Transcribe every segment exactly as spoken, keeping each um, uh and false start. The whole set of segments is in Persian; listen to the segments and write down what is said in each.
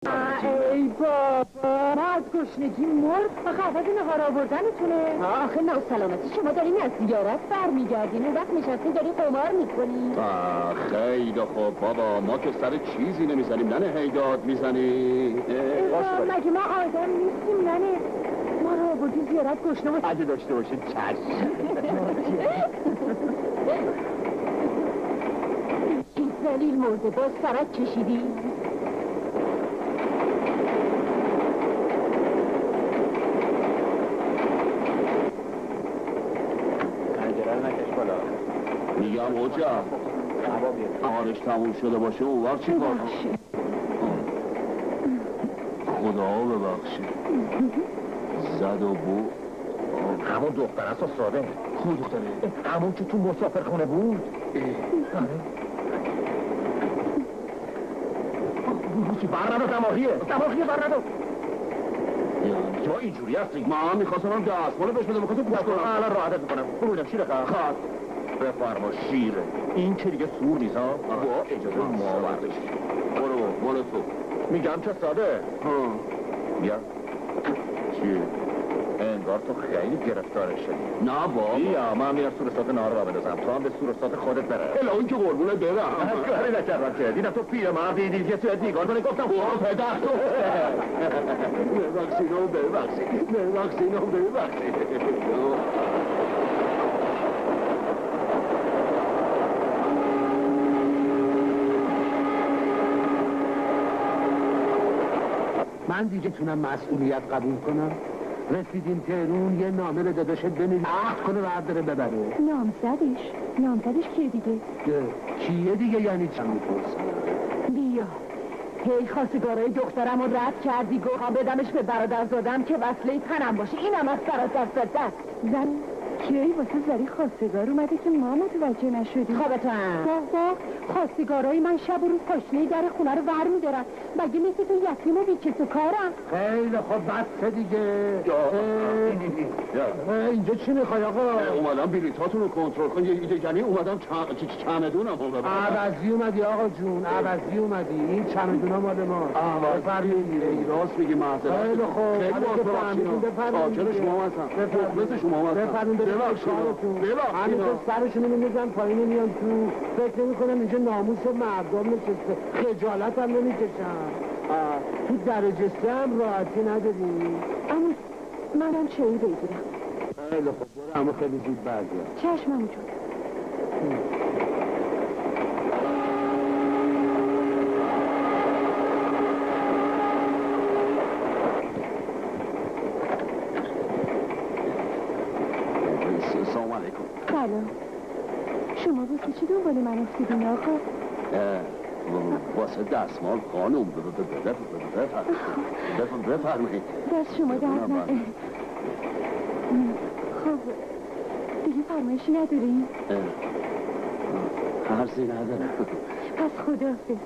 ای بابا ما از گشنگی مرد فقط از نهار آوردنتونه. آخه ناسلامتی شما دارین از زیارت برمیگردین و وقت نشستین دارین قمار میکنین. خیلی خوب بابا ما که سر چیزی نمیزنیم ننه هیداد میزنی. مگه ما آدم نیستیم ننه؟ ما رو آوردی زیارت گشنه و اگه داشته باشید چشم. این زلیل مرده باز سرت کشیدی؟ میگم اوجا آرش تموم شده باشه اون وقت چی کار خدا ببخشید زد و بو همون دختر است و ساده خود دختره همون که تو مسافر خونه بود چی برنامه دماغیه دماغیه برنامه تو اینجوری هستی ما هم میخواستم هم دستماله بهش بده میخواستم پوش کنم الان راحتت میکنم ببینم شیره خواهد بفرما شیره این که دیگه سور نیست ها با اجازه ما بردش برو برو تو میگم چه ساده ها بیا چیه؟ انگار تو خیلی گرفتارش شدی نه بابا بیا من میرم سورستات نهار را بندازم تو هم به سورستات خودت بره الا اون که قربونه برم کاری نکردم که دیدم تو پیر مردی دیگه توی دیگار کنی گفتم برو پدر تو ببخشید و ببخشید ببخشید و ببخشید من دیگه تونم مسئولیت قبول کنم. رسیدیم تهرون یه نامه به داداشت بنویس عهد کنه و عهد داره ببره. نامزدش نامزدش کیه دیگه؟ کیه دیگه یعنی چند میپرسم؟ بیا هی خواستگارای دخترم رو رد کردی گوها بدمش به برادرزادم که وصله تنم باشه اینم از برادرزادت زن کیایی واسه زری خواستگار اومده که ما متوجه نشدیم خوابتن بابا خواستگارای من شب و روز پاشنه در خونه رو ور میدارن مگه مثل تو یتیم و بیکس و کارم خیلی خب بسته دیگه اینجا چی میخوای آقا؟ اومدم بلیطاتون رو کنترل کن یعنی اومدم چمدونم عوضی اومدی آقا جون عوضی اومدی این چمدونا مال ما بفرمایید راست میگی معذرت خیلی خوب خیلی بفرمایید شاکر شما هستم مخلص شما هستم بفرمایید ببخشید همین تو سرشونو میمیزن پایین میان تو فکر نمی‌کنم اینجا ناموس مردم نشسته خجالت هم نمیکشم تو درجه سه هم راحتی نداری اما منم چایی بگیرم خیلی خوب برو اما خیلی زود برگرد چشم همون جون سلام شما واسه چی دنبال من افتیدین آقا؟ واسه دستمال خانم بفرمایید دست شما درد نکنه خب دیگه فرمایشی ندارین؟ حرفی ندارم پس خداحافظ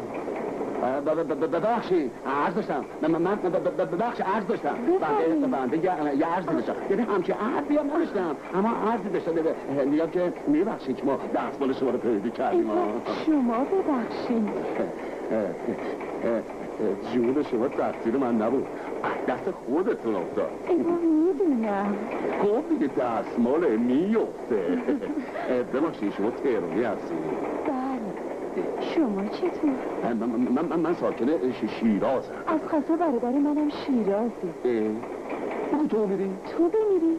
ببخشید عرض داشتم من ببخشید عرض داشتم بنده یه عرض داشتم یعنی همچه عرضی هم نداشتم اما عرضی داشتم میگم که میبخشید که ما دستمال شما رو پیدا کردیم شما ببخشید جون شما تقصیر من نبود دست خودتون افتاد اینا میدونم خب دیگه دستمال میفته ببخشید شما تهرانی هستید شما چطور؟ من, من, من, من ساکن شیرازم از خاطر برادر منم شیرازی بگو تو میری؟ تو بمیری؟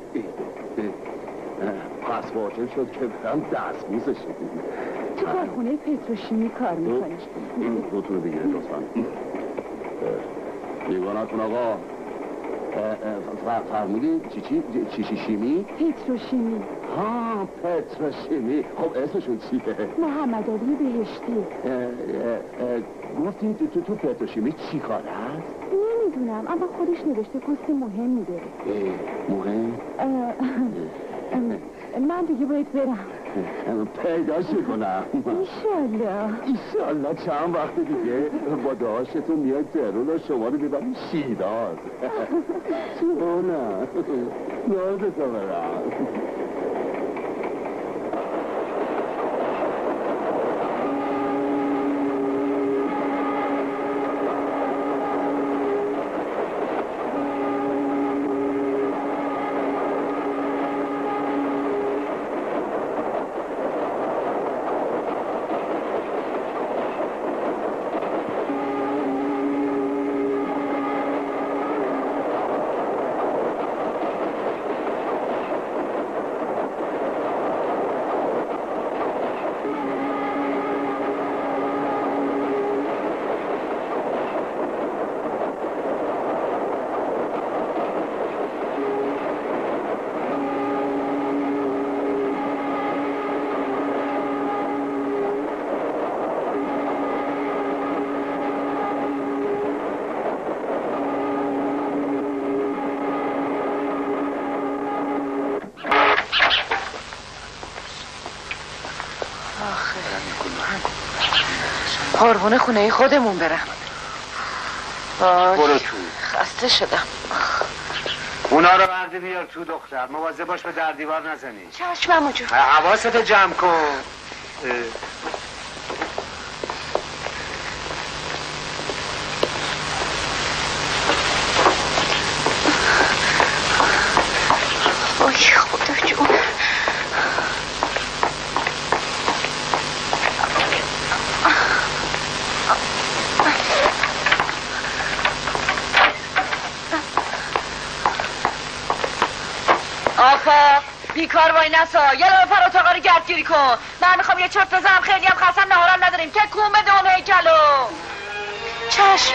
پس واجب شد که برم دستموزش تو کارخونه پتروشیمی کار میکنی این روتون رو بگیره لطفا نگاه آقا فرمودی چی چی؟ چی چی شیمی؟ پتروشیمی ها پتروشیمی خب اسمشون چیه؟ محمد علی بهشتی گفتی تو تو, تو پتروشیمی چی کار هست؟ نمیدونم اما خودش نوشته پست مهمی داره مهم؟ من دیگه باید برم پیداش کنم ایشالله ایشالله چند وقت دیگه با داشتون میاد تهرون و شما رو میبریم شیراز تو نه یادتو برم قربون خونه خودمون برم. برو تو. خسته شدم. اونا رو برده بیار تو دختر، مواظب باش به در دیوار نزنی. چشم عمو جون. حواستو جمع کن. وای خدا جون. آفا بیکار وای نسا یه رو فرات آقا رو گردگیری کن. من میخوام یه چرت بزنم، خیلی هم خستم، نهارم نداریم. تکون بده اون هیکلو. چشم.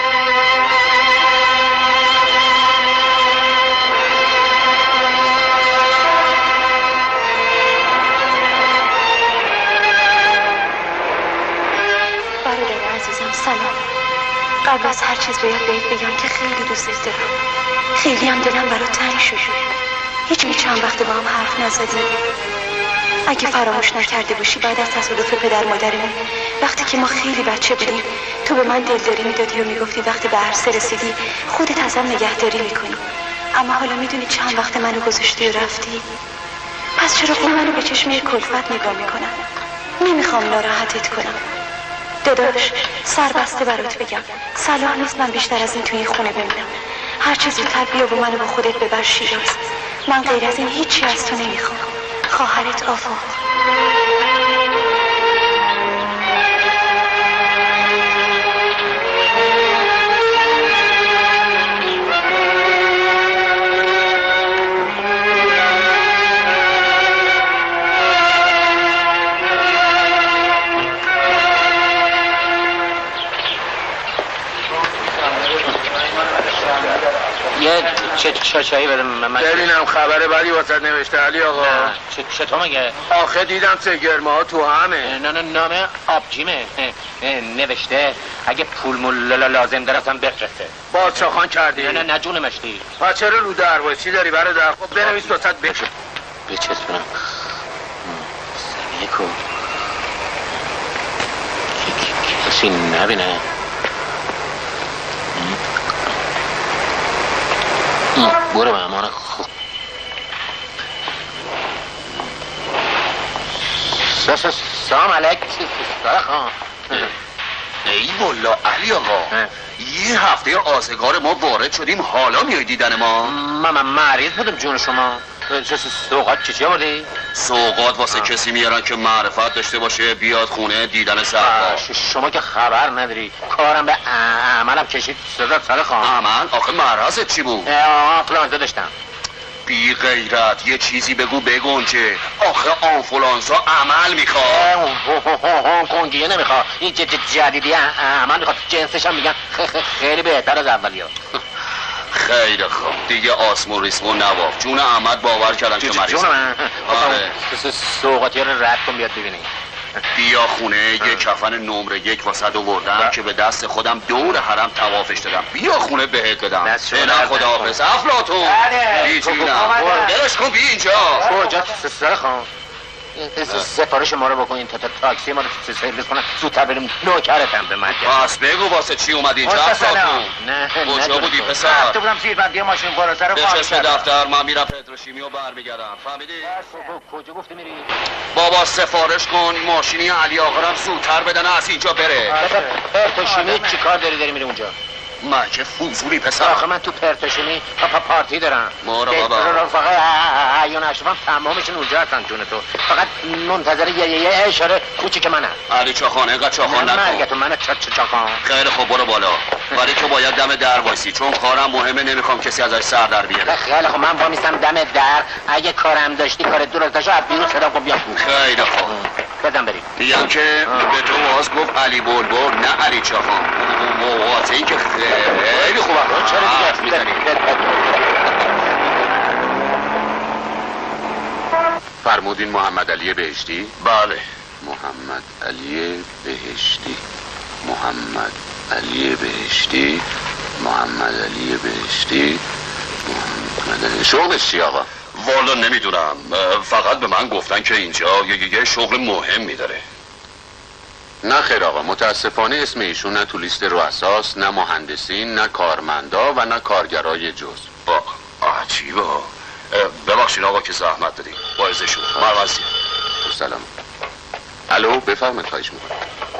برادر عزیزم سلام. قبل از هر چیز باید بهت بگم که خیلی دوست دارم. خیلی هم دلم برات تنگ شد. هیچ می چند وقت با هم حرف نزدیم. اگه فراموش نکرده باشی بعد از تصادف پدر مادرمون وقتی که ما خیلی بچه بودیم تو به من دلداری میدادی و میگفتی وقتی به عرصه رسیدی خودت ازم نگهداری میکنی. اما حالا میدونی چند وقت منو گذاشتی و رفتی. پس چرا خب منو به چشمه کلفت نگاه میکنم؟ نمیخوام ناراحتت کنم. داداش سربسته برات بگم صلاح نیست من بیشتر از این توی این خونه بمونم. هر چیزی زودتر بیا و منو با خودت ببر شیراز. من غیر از این هیچی از تو نمیخوام. خواهرت آفا. یه چه چه چایی بده من ببینم خبر بدی واسه نوشته علی آقا. چه چطور مگه؟ آخه دیدم سگرمه ها تو همه. نه نه نامه آبجیمه نوشته اگه پول مول لازم دارم بفرسته. بادشاه خان کردی؟ نه نه نه جون مشتی. پس چرا رو درواسی داری برادر؟ خب بنویس دوست بشه. بچسبونم. سمیه کو. کسی نبینه. برو به امان خوب. سلام علیک سارا خان. ای والا علی آقا یه هفته آزگار ما وارد شدیم حالا میای دیدن ما؟ من مریض بودم جون شما. سوقات چی چی آوردی؟ سوقات واسه کسی میارن که معرفت داشته باشه بیاد خونه دیدن سرها. شما که خبر نداری کارم به عملم کشید صدا سر خان. عمل؟ آخه مرضت چی بود؟ آنفلانزا داشتم. بی غیرت یه چیزی بگو بگون که آخه آنفلانزا عمل میخواد. هنگ کنگیه نمیخواد این جدیدی عمل میخواد. جنسش هم میگن خیلی بهتر از اولی ها. خیلی خوب دیگه آسمون ریسمون نواف. جون احمد باور کردم که مریض. جون من سوقاتی رو رد کن بیاد ببینی. بیا خونه یه کفن نمره یک واسد آوردم که به دست خودم دور حرم طوافش دادم. بیا خونه بهت بدم. نه خدا حافظ افلاطون. بی جونم دلش کن بی اینجا. کجا سر خان سفارش ما رو بکنین تا تاکسی ما رو سرویس کنن زودتر بریم. نوکرتم به من. پس بگو واسه چی اومدی اینجا افلاطون؟ نه کجا بودی پسر؟ رفته بودم زیر بندی ماشین برازه رو به چشم دفتر من میرم پتروشیمی و برمیگردم. فهمیدی؟ کجا گفتی میری؟ بابا سفارش کن ماشینی علی آقا رو زودتر بدن از اینجا بره. پرتوشیمی چی کار داری داری میری اونجا؟ من که فوزولی پسر. آخه من تو پرتوشیمی پا پارتی دارم. مارا بابا رفقه عیان اشرفم تمامشون اونجا هستن جون تو. فقط منتظر یه یه اشاره کوچیک منم. علی چاخان اینقدر چاخان نکن. مرگتون منه چه چاخان. خیلی خوب برو بالا. ولی تو باید دم در وایسی چون کارم مهمه نمیخوام کسی ازش سر در بیاره. خیلی خوب من وامیستم دم در. اگه کارم داشتی کار دور از داشت از بیرون صدا کن بیا. خیلی خوب. بزن بریم. میگم که به تو واس گفت علی بلبل نه علی چاخان. واسه این که خیلی خوبه. چرا دیگه فرمودین محمد علی بهشتی؟ بله. محمد علی بهشتی محمد علی بهشتی محمد علی بهشتی محمد علی. شغلش چی آقا؟ والا نمیدونم، فقط به من گفتن که اینجا یه شغل مهمی داره. نه خیر آقا، متاسفانه اسم ایشون نه تو لیست رؤساست، نه مهندسین، نه کارمندا و نه کارگرای جز. با عجیبه. ببخشید آقا که زحمت دادیم. باعثشون مرمزی. سلام. الو بفرمایید، خواهش میکنم.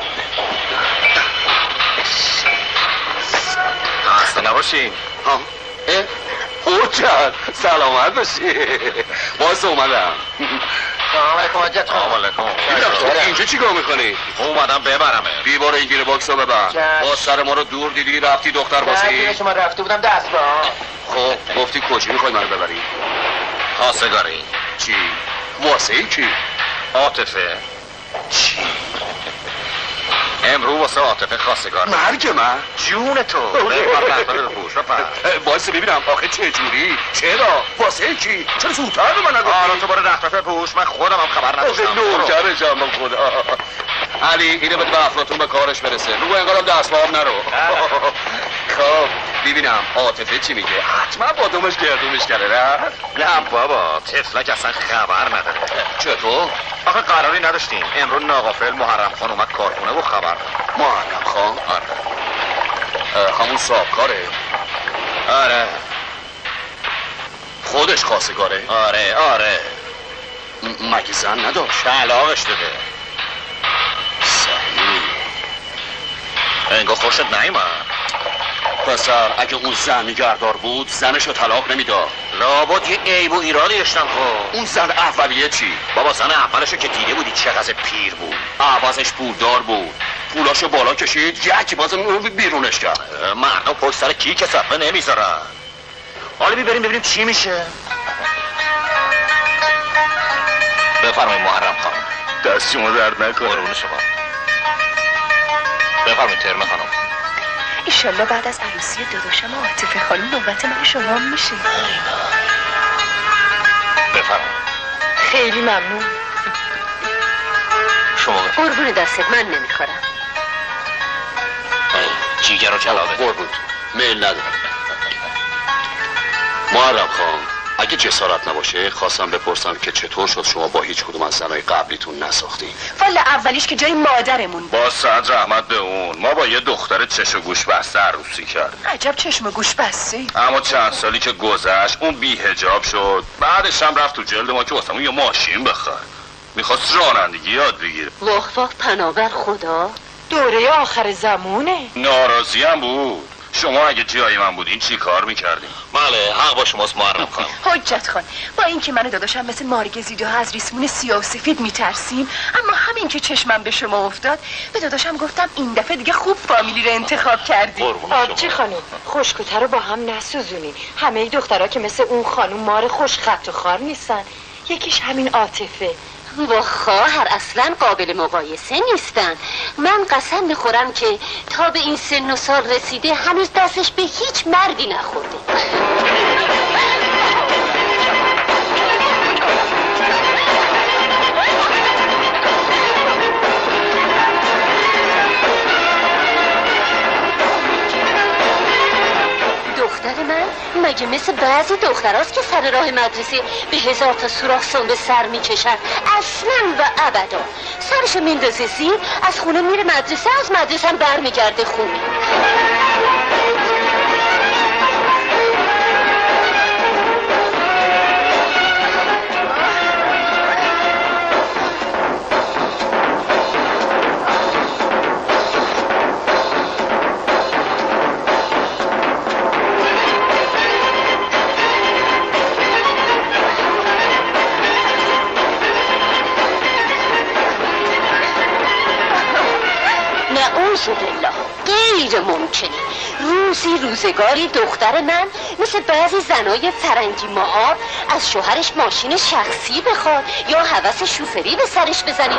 خسته نباشین. ها اوچن سلامت باشی. باز اومدم. سلام علیکم حاجت خانم. علیکم. اینجا چیکار میکنی؟ اومدم ببرمه. بیباره این گیر باکس رو ببر. باز سر ما رو دور دیدی رفتی دختر بازی؟ شما رفته بودم دست با. خب گفتی کجا میخوای منو ببری؟ خواستگاری. چی؟ واسه ای کی؟ عاطفه. چی؟ امرو واسه عاطفه خواستگار. مرگ من؟ جون تو. بپر بپر بپوش بپر. باعث ببینم آخه چه جوری؟ چرا؟ واسه کی؟ چرا زودتر به من نگفتی؟ آره تو برو رفت بپر بپوش، من خودم هم خبر نداشتم. نوکرشم به خدا. علی اینو بده به افلاطون به کارش برسه. بگو اینقدرم دست بام نرو. خب ببینم عاطفه چی میگه؟ حتما با دومش گردومش کرده نه؟ نه بابا تفلک اصلا خبر نداره. چطور؟ آخه قراری نداشتیم. امروز ناغافل محرم خان اومد کارخونه و خبر. محرم خان؟ آره. همون صاحبکاره؟ آره. خودش خواستگاره؟ آره آره. مگه زن نداشت؟ طلاقش داده. صحیح. انگاه خوشت نیومد. پسر اگه اون زن نگهدار بود زنشو طلاق نمیداد. لابد یه عیب و ایرادی داشتم. خب اون زن اولیه چی؟ بابا زن اولشو که دیده بودی چقدر پیر بود. عوضش پولدار بود، پولاشو بالا کشید یک بازم بیرونش کرد. مردم پشت سر کی که صفحه نمیذارن. حالا بریم ببینیم چی میشه. بفرمایید محرم خانم. دست شما درد نکنه. قربون شما. بفرمایید ترمه خانم. ایشالله بعد از عروسی داداشم و عاطفه خانم نوبت من شما هم میشه. بفرمایید. خیلی ممنون. شما قربون دستت، من نمیخورم. جیگر رو جلابه. قربون میل ندارم. محرم خان اگه جسارت نباشه خواستم بپرسم که چطور شد شما با هیچ کدوم از زنای قبلیتون نساختی؟ والا اولیش که جای مادرمون با صد رحمت به اون ما با یه دختر چش و گوش بسته عروسی کردیم. عجب چشم و گوش بسته. اما چند سالی که گذشت اون بی حجاب شد، بعدش هم رفت تو جلد ما که واسمون یه ماشین بخره. میخواست رانندگی یاد بگیره. واخ واخ پناور خدا، دوره آخر زمونه. ناراضی هم بود. شما اگه جای من بودین چی کار میکردین؟ بله حق با شماست محرم خانم. حجت خان، با اینکه من و داداشم مثل مارگزیده ها از ریسمون سیاه و سفید میترسیم، اما همین که چشمم به شما افتاد به داداشم گفتم این دفعه دیگه خوب فامیلی رو انتخاب کردی. آبجی خانم، خوشگوتر رو با هم نسوزونی. همه دخترها که مثل اون خانم مار خوش خط و خار نیستن. یکیش همین عاطفه. با خواهر اصلا قابل مقایسه نیستن. من قسم میخورم که تا به این سن و سال رسیده هنوز دستش به هیچ مردی نخورده. دختر من مگه مثل بعضی دختراست که سر راه مدرسه به هزار تا سوراخ به سر میکشن؟ اصلا و ابدا. سرشو میندازه زیر، از خونه میره مدرسه، از مدرسه هم بر میگرده خونه. بالله غیر ممکنه روزی روزگاری دختر من مثل بعضی زنای فرنگی ماها از شوهرش ماشین شخصی بخواد یا هوس شوفری به سرش بزنید.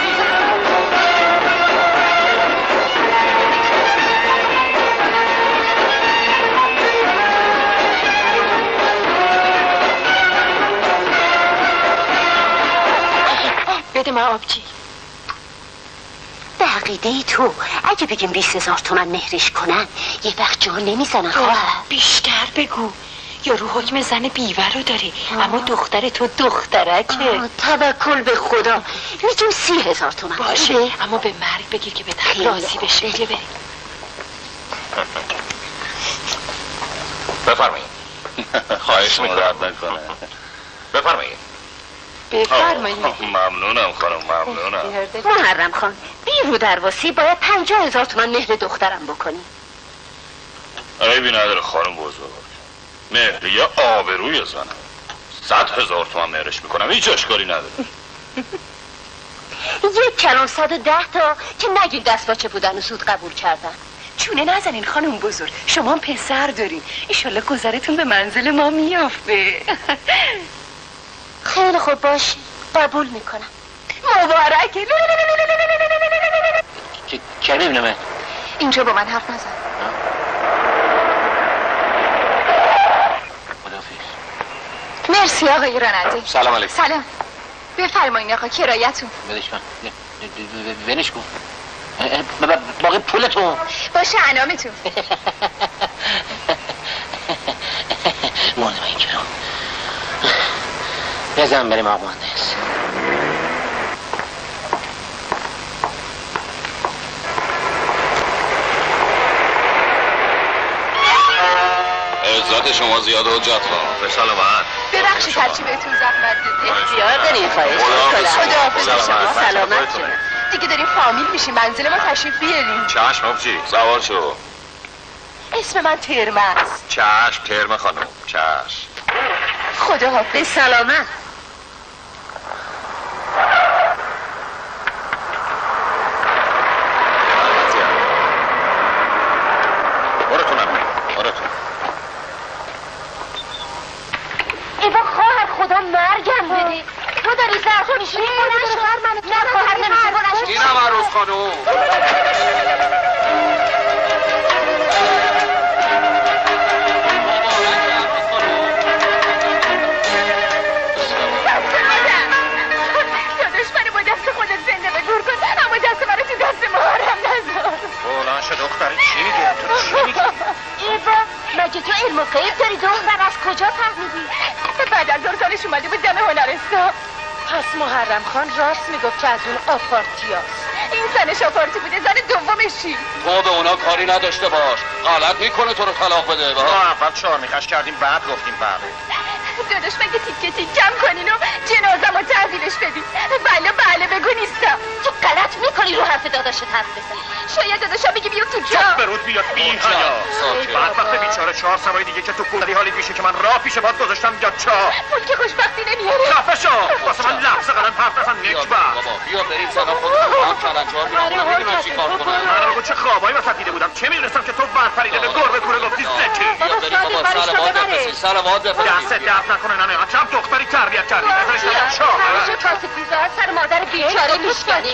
بده من آبجی. به عقیده تو اگه بگیم بیست هزار تومن مهرش کنن یه وقت جا نمیزنن خواهر. بیشتر بگو، یا رو حکم زن بیوه رو داری. اما دختر تو دخترکه. توکل به خدا. میتونی سی هزار تومن باشه، اما به مرگ بگیر که به طرف راضی بشه. بگیر بریم. بفرمایید. خواهش میکنم نکنه. بفرمایید. بفرمایید. ممنونم خانم، ممنونم. محرم خان، بی رو درواسی باید پنجاه هزار تومن مهر دخترم بکنی. عیبی نداره خانم بزرگ. مهر یه آبروی زنم. صد هزار تومن مهرش میکنم، هیچ اشکالی نداره. یک کلام صد و ده تا که نگید دست باچه بودن و سود قبول کردن. چونه نزنین خانم بزرگ، شما هم پسر دارین. ایشالله گذرتون به منزل ما میافته. خیلی خوب باش، قبول میکنم. مبارکه. چه ببینم؟ اینجا با من حرف نزن. مرسی آقای راننده. سلام علیکم. سلام. بفرمایین آقا کرایتون. بدش کن. ولش کن. باقی پولتون باشه انامتون. مونده این کرام. بزن بریم آقا مهندس. عزت شما زیاده و جت با. به سلامت. ببخشید هرچی بهتون زحمت دادیم. اختیار دارین خواهش میکنم. خداحافظ شما سلامت شما. دیگه داریم فامیل میشیم، منزل ما تشریف بیاریم. چشم آبجی، سوار شو. اسم من ترمه است. چشم ترمه خانم، چشم. خداحافظ. سلامت. برو تو نمی، برو تو. ایوا خواهر خدا مرگم بده. تو داری زرد میشی؟ نه شوهر منو نه خواهر نمیشه. اینم عروس خانم. دختر چی میگه؟ تو چی میگی؟ ایوا مگه تو علم و غیب داری؟ دختر از کجا فهمیدی؟ بعد از دور سالش اومده بود دم هنرستان. پس محرم خان راست میگفت که از اون آپارتیاست. این زنش آپارتی بوده، زن دومشی. تو به اونا کاری نداشته باش، غلط میکنه تو رو طلاق بده. ما اول چهار میخش کردیم بعد گفتیم بله. داداش مگه تیکه تیکم کنین و جنازم رو تحویلش بدین؟ بله بله بگو نیستم. تو غلط میکنی رو حرف داداشت حرف بزن. شاید داداشم بگی بیا تو جا. جا برود بیاد بی حیا. بعد وقت بیچاره چهار سواری دیگه که تو پول حالی میشه که من راه پیش باد گذاشتم یا چا. پول که خوشبختی نمیاره. خفه شو. واسه من لحظه قدم حرف نزن نکبت. بابا بیا بریم زنا خودمون هم کلنجار میرم. نمیدونم چی کار کنم. من رو چه خوابایی وسط دیده بودم. چه میدونستم که تو برپریده به گربه کوره گفتی زکی. بیا بریم بابا سلامات بفرستین. سلامات بفرستین. دست درد نکنه ننه. چند دختری تربیت کردی. ازش نگم چا. همیشه کاسه پیزار سر مادر بیچاره میشکنی.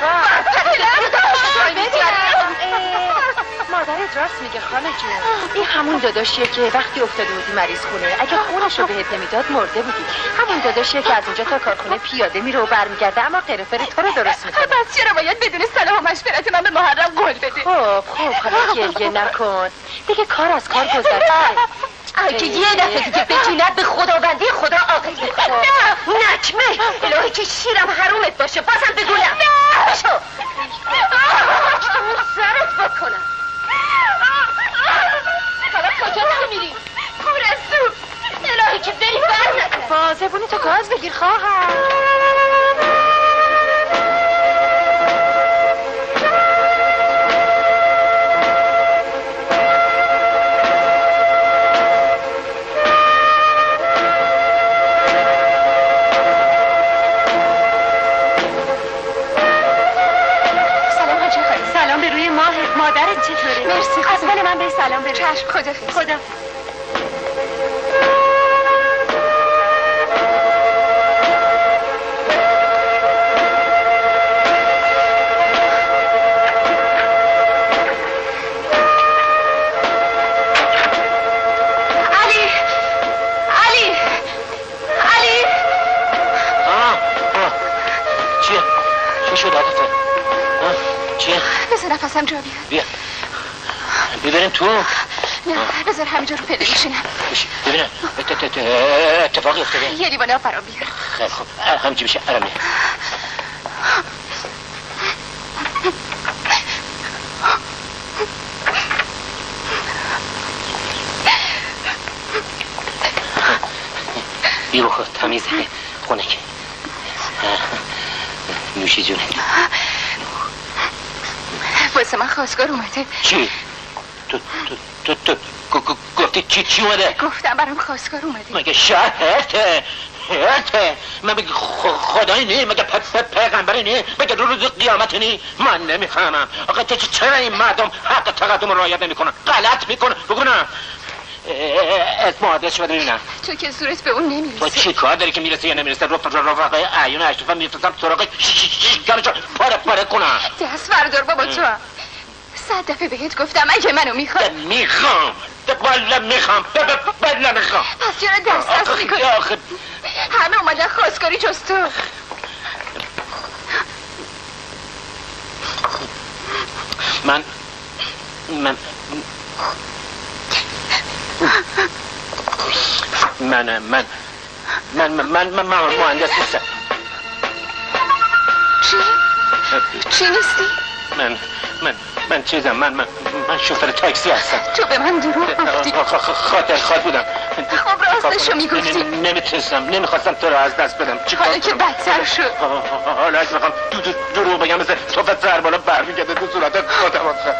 مادرت راست میگه خاله جون. این همون داداشیه که وقتی افتاده بودی مریض خونه اگه خونش رو بهت نمیداد مرده بودی. همون داداشیه که از اینجا تا کارخونه پیاده میره و برمیگرده اما قرفری تو رو درست میکنه. پس چرا باید بدون صلاح و مشورت من به محرم قول بده؟ خب خب حالا گریه نکن دیگه، کار از کار گذشته. اگه یه دفعه دیگه بجونت به خداوندی خدا عاقل میکنه. نه نکمه الهی که شیرم حرومت باشه بازم بگولم. نه شو سرت بکنم. حالا کجا داری میری؟ پورستو الهی که بری بر نکنه. بازبونی تو گاز بگیر خواهر. مادرت چطوره؟ مرسی. از من من به سلام بریم. چشم خدا خیلی. خدا. علی علی علی آه آه چیه؟ چی شد عادته؟ چیه؟ بذار نفسم جا بیاد. بیا بیبریم تو؟ نه بذار همینجا رو پیدا بشینم. بشی ببینم اتفاقی افتاده یه لیوان آب برام بیار. خیلی خوب همینجی بشه آرامی. بیرو خود تمیزه خونک نوشی جونه. واسه من خواستگار اومده. چی؟ تو تو تو تو گفتی چی چی اومده؟ گفتم برام خواستگار اومده. مگه شهرته هرته من بگی خدایی نی مگه پیغمبری نی مگه رو روز قیامت نی من نمیفهمم. آقا چرا این مردم حق تقدم رو رعایت نمیکنن؟ غلط میکنن. بگو نه اسم آدرس شو بده ببینم. تو که صورت به اون نمیرسه. تو چی کار داری که میرسه یا نمیرسه؟ رفقای عیون اشرفم میفرستم سراغ شکرشو پاره پاره کنم. دست بردار بابا تو هم صد دفعه بهت گفتم اگه منو میخواد. میخوام بالا میخوام بالا میخوام. پس چرا دست دست میکنی؟ همه اومدن خواستگاری جز تو. من من من من من من من من مهندس نیستم. چی؟ چی نیستی؟ من من من چیزم من من من شوفر تاکسی هستم. تو به من دروغ گفتی. خاطر خواد بودم. خب راستشو میگفتی. نمیتونستم نمیخواستم تو رو از دست بدم. حالا که بدتر شد. حالا اگه میخوام دروغ بگم مثل توفت سر بالا برمیگرده تو صورت خودم آخه.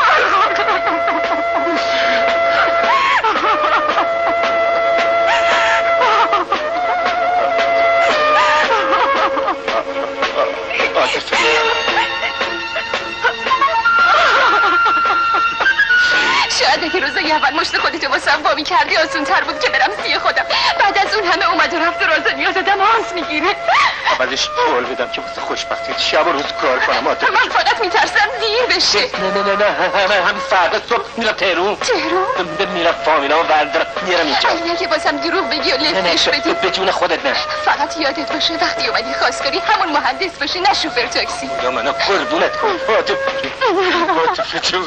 شاید اگه روزای اول مشت خودتو واسم وا می‌کردی آسون تر بود که برم سی خودم. بعد از اون همه اومد و رفت و راز نیاز آدم هانس میگیره. اولش قول بدم که واسه خوشبختی شب و روز کار کنم. من فقط میترسم دیر بشه. نه نه نه نه همه همین فردا صبح میرم تهرون. تهرون؟ میرم فامیلامو بردارم میرم اینجا. اگه که واسم دروغ بگی و لفتش بدی. به جون خودت نه. فقط یادت باشه وقتی اومدی خواستگاری همون مهندس باشی نه شوفر تاکسی. یا منو قربونت کن. تو تو تو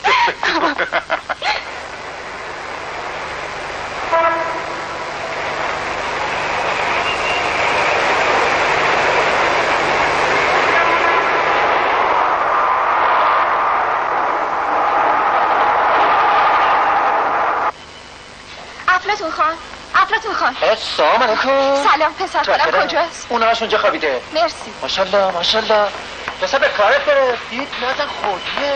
افلاطون خان افلاطون خان سلام علیکم. سلام پسر خالم کجاست؟ اونهاش اونجا خوابیده. مرسی. ماشاءالله ماشاءالله. پسر به کارت بره. دید نزن خودیه.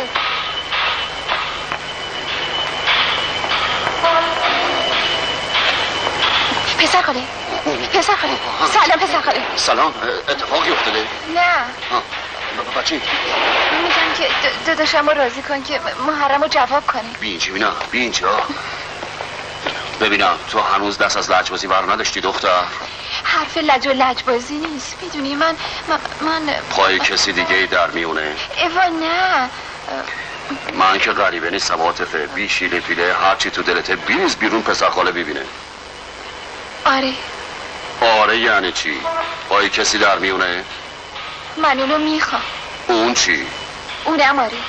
پسر خاله پسر خاله سلام پسر خاله. سلام اتفاقی افتاده؟ نه بچه میگم که داداشم رو راضی کن که محرم رو جواب کنی. بی اینجا بینم بی اینجا ببینم تو هنوز دست از لجبازی بر نداشتی دختر؟ حرف لج و لجبازی نیست میدونی من من, من... پای کسی دیگه ای در میونه؟ ایوا نه من که غریبه نیستم عاطفه. بی شیله پیله هرچی تو دلته بیریز بیرون پسر خاله ببینه. آره آره یعنی چی؟ پای کسی در میونه؟ من اونو میخوام. اون چی؟ اونم آره.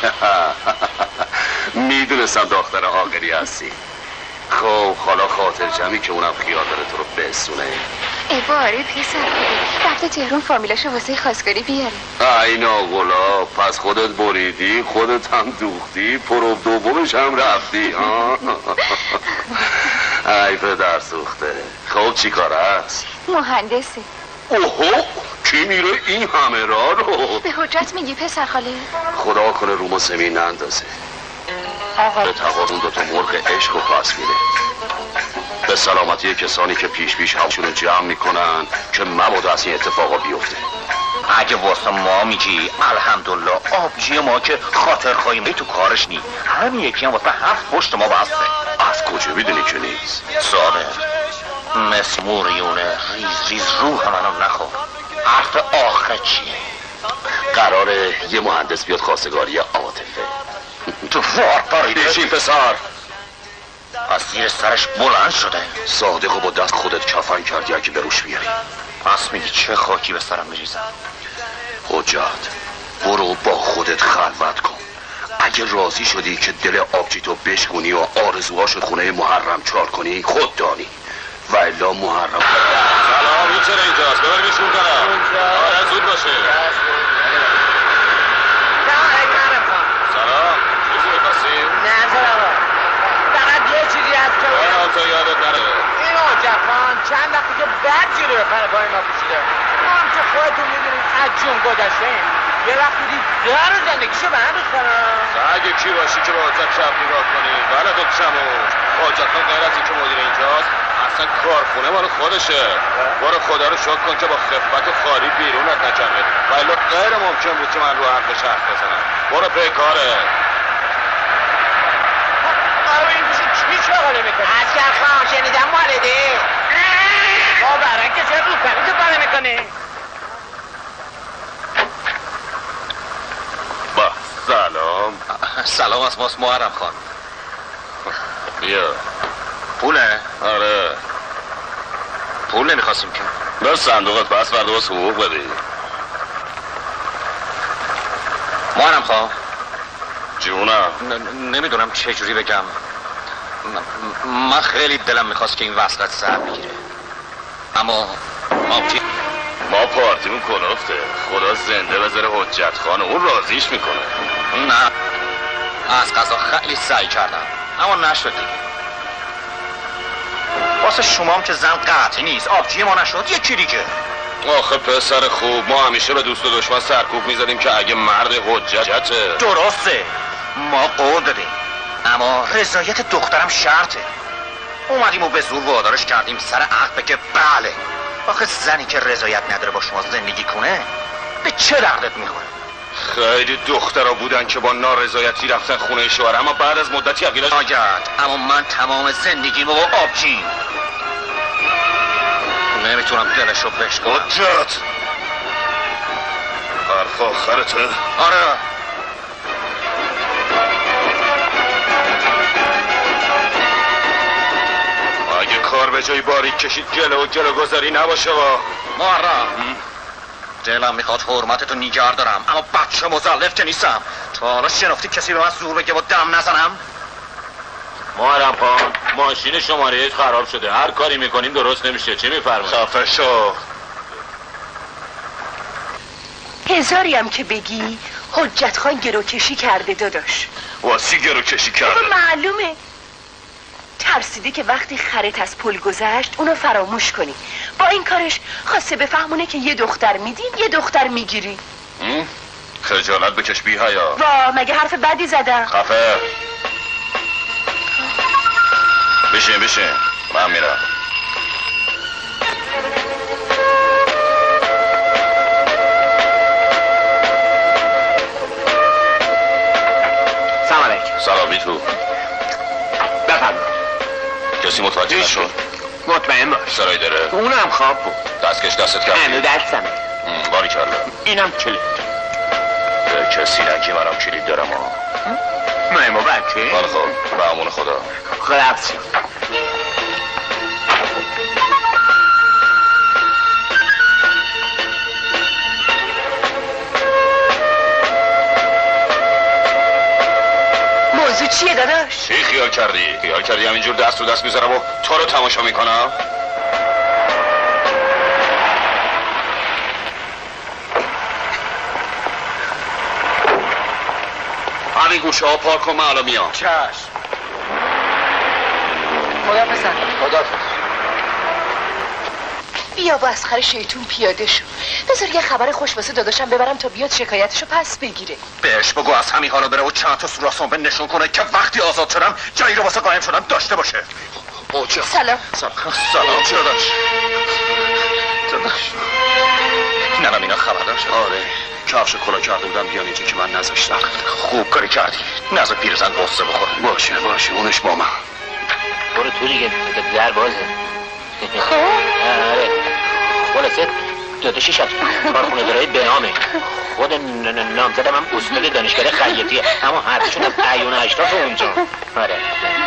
میدونستم دختر عاقلی هستی. خب حالا خاطر جمعی که اونم خیال داره تو رو بسونه. ای باره پسر خاله رفته تهرون فامیلاشو واسه خواستگاری بیاره. ای ناغلا پس خودت بریدی خودت هم دوختی پروب دومش هم رفتی ها. ای پدر سوخته. خب چی کار است؟ مهندسه. اوهو کی میره این همه راه رو؟ به حجت میگی پسر خاله؟ خدا کنه رومو زمین نندازه. به تقابون دوتا مرغ عشق و پس میره. به سلامتی کسانی که پیش پیش هاشونو جمع میکنن که مبادا از این اتفاقا بیفته. اگه واسه ما میگی الحمدلله آبجی ما که خاطر خواهیم تو کارش نی. همین یکی هم واسه هفت پشت ما بسته. از کجا میدونی که نیست؟ ساده مسموریونه ریز ریز روح منو نخور. حرف آخر چیه؟ قراره یه مهندس بیاد خواستگاری عاطفه. تو فار پاریده بشین پسر. از زیر سرش بلند شده. صادقو با دست خودت کفن کردی اگه به روش بیاری. پس میگی چه خاکی به سرم بریزم؟ حجت برو با خودت خلوت کن. اگه راضی شدی که دل آبجیتو بشکونی و آرزوهاشو خونه محرم چار کنی خود دانی و الا محرم. سلام، این چرا اینجاست؟ ببرمیشون کنم. آره زود باشه. سلام، چیزی میخواستی؟ نه جناب، فقط یه چیزی هست که نه تا یادت نره. این حجت خان چند وقتی که بد جلوی پر پای ما پوشیده. ما هم که خودتون میدونید از جون گذشته یه وقتی دید در زندگیشو به هم بخورم. اگه کی باشی که با حجت شب نگاه کنی بله خود شموش حجت خان غیر از این که مدیر اینجاست اصلا کارخونه مال خودشه. برو خدا رو شکر کن که با خفت خاری بیرونت نکنه ولی غیر ممکن بود که من رو حرفش حرف بزنم. برو پی کاره. آره این گوشی چی شغله میکنه؟ عسکر خان شنیدم والده با برن که چه رو پریز باره میکنه. با سلام. سلام از ماست محرم خان. بیا. پوله؟ آره پول نمیخواستیم که بر صندوقت بس فردا باز حقوق بدی. محرم خان جونم نمیدونم چه جوری بگم. من خیلی دلم میخواست که این وصلت سر بگیره اما آبجی ما پارتیمون کنفته. خدا زنده بذاره حجت خان اون راضیش میکنه. نه از قضا خیلی سعی کردم اما نشد دیگه. واسه شمام که زن قطعی نیست آبجی ما نشد یکی دیگه. آخه پسر خوب ما همیشه به دوست و دشمن سرکوب میزدیم که اگه مرد حجته. درسته ما قول دادیم اما رضایت دخترم شرطه. اومدیم و به زور وادارش کردیم سر عقل بگه بله. آخه زنی که رضایت نداره با شما زندگی کنه به چه دردت میخوره؟ خیلی دخترها بودن که با نارضایتی رفتن خونه شوهر اما بعد از مدتی عقیده‌اش آگرد اما من تمام زندگیمو با آبجیم نمیتونم دلشو بشکنم. حجت حرف آخرته؟ آره اگه کار به جای باریک کشید گله و گله گذاری نباشه با محرم دلم میخواد حرمتتو نیگر دارم اما بچه مزلف که نیستم. تا حالا شنفتی کسی به من زور بگه و دم نزنم؟ محرم خان ماشین شماره خراب شده هر کاری میکنیم درست نمیشه. چی میفرمایید؟ خفه شو. هزاری هم که بگی حجت خان گروکشی کرده داداش. واسی گروکشی کرده؟ معلومه ترسیده که وقتی خرت از پل گذشت اونو فراموش کنی. با این کارش خواسته بفهمونه که یه دختر میدیم یه دختر میگیری. خجالت بکش بی حیا. وا مگه حرف بدی زدم؟ خفه بشین بشین من میرم. سلام علیکم. سلامی تو بفرمایید. کسی متوجه نشد؟ مطمئن باش. سرای داره؟ اونم خواب بود. دستکش دستت کردی؟ هنو دستمه. باری کرده. اینم کلید. به کسی نگی منم کلید دارم ها. مهمو بچه؟ حالا خب به امون خدا. خداحافظ. موضوع چیه داداش؟ چی خیال کردی؟ خیال کردی همینجور دست رو دست میذارم و تو رو تماشا میکنم؟ همین گوشه ها پارک کن من الان میام. چشم. خدا پسر خدا بیا با اسخر شیطون پیاده شو. بذار یه خبر خوش واسه داداشم ببرم تا بیاد شکایتشو پس بگیره. بهش بگو از همین حالا بره و چند تا سوراسون به نشون کنه که وقتی آزاد شدم جایی رو واسه قایم شدم داشته باشه. اوچه سلام. سلام سلام چرا داشت؟ داداش ننم اینا خبردار شد؟ آره کفش کلا کرده بودم بیان اینجا که من نذاشتم. خوب کاری کردی نذار پیرزن قصه بخوره. باشه باشه اونش با من. برو تو دیگه در بازه. خب آره خلاصه داداشی شد کارخونه دارای به نامه خود نامزدم هم استاد دانشگاه خیاطیه اما حرفشون هم عیون اشراف اونجا. آره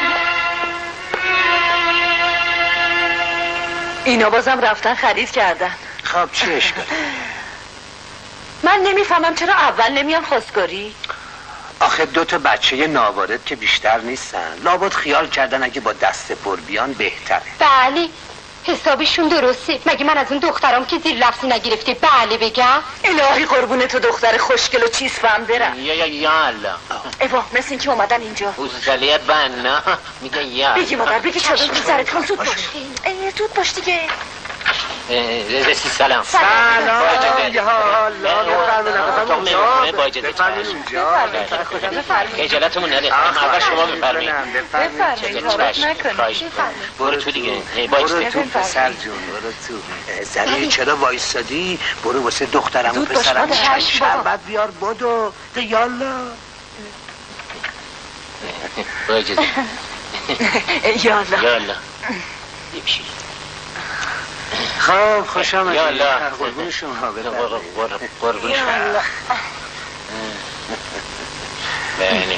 اینا بازم رفتن خرید کردن. خب چه اشکالی؟ من نمیفهمم چرا اول نمیان خواستگاری؟ آخه دو تا بچه ناوارد که بیشتر نیستن، لابد خیال کردن اگه با دست پر بیان بهتره. بله حسابشون درسته. مگه من از اون دخترام که زیر لفظی نگرفته بله بگم؟ الهی قربون تو دختر خوشگل و چیز فهم برم. یا یا یا الله ایوا مثل این که اومدن اینجا. اوزگلیه بنا میگه یا بگی مادر بگی چادر تو سرت کن. زود باش زود باش دیگه. رسی سلام سلام یا الله بفرمایید با اجازه بفرمایید اونجا اجالتمون نده اول شما بفرمایید بفرمایید برو تو دیگه برو تو پسر جون برو تو زنی چرا وایستادی برو واسه دخترم و پسرم چای شربت بیار بدو یالا با اجازه یالا یالا بشی خب خوش آمدید. یا الله قربون شما قربون شما بله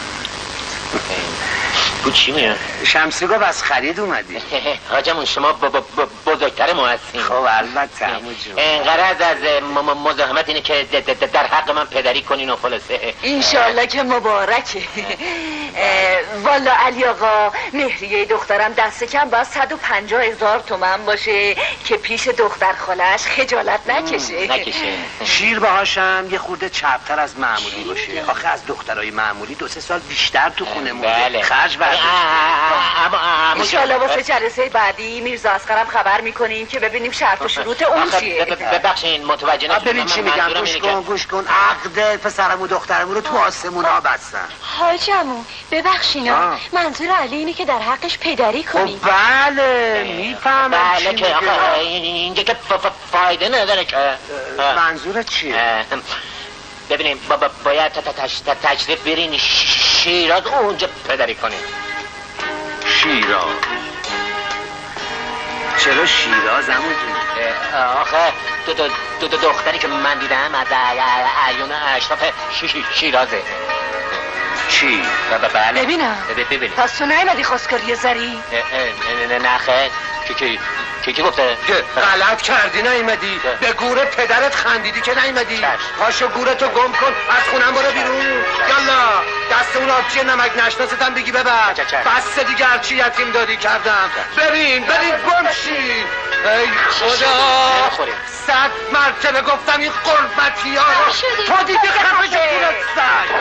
بود چی میاد؟ شمسی گفت از خرید اومدی. حاجمون شما بزرگتر ما هستیم. خب البته عمو جون. غرض از مزاحمت اینه که در حق من پدری کنین و خلاصه انشالله که مبارکه. والا علی آقا مهریه دخترم دست کم باید صد و پنجاه هزار تومن باشه که پیش دختر خالش خجالت نکشه. نکشه شیر باهاشم یه خورده چپتر از معمولی باشه. آخه از دخترای معمولی دو سه سال بیشتر تو خونه مونده. بله خرج بر انشالله واسه جلسه بعدی میرزا اصغرم خبر میکنیم که ببینیم شرط و شروط اون چیه. ببخشین متوجه نشدم. ببین چی میگم گوش کن گوش کن عقد پسرم و دخترم رو تو آسمون ها بستن. حاجمون ببخشینا منظور علی اینه که در حقش پدری کنیم. بله میفهمم. بله که آخه اینجا که فایده نداره که. منظورت چیه؟ ببینیم باید تشریف برین شیراز اونجا پدری کنیم. شیراز؟ چرا شیراز عمو آخه دو, دو, دو, دو دختری که من دیدم از عیون اشراف شیرازه. چی؟ بله ببینم ببینم پس تو نیمدی خواستگاری زری؟ نه خیلی کی کی کی کی گفته؟ غلط کردی نیومدی. به گوره پدرت خندیدی که نیومدی. پاشو گورتو گم کن از خونم برو بیرون. یالا دست اون آبجی نمک نشناستم بگی ببر. بس دیگه هرچی یتیم دادی کردم. برین برین گم شین. ای خدا صد مرتبه گفتم این قربتی ها رو تو دیگه خفه شو گورت سگ.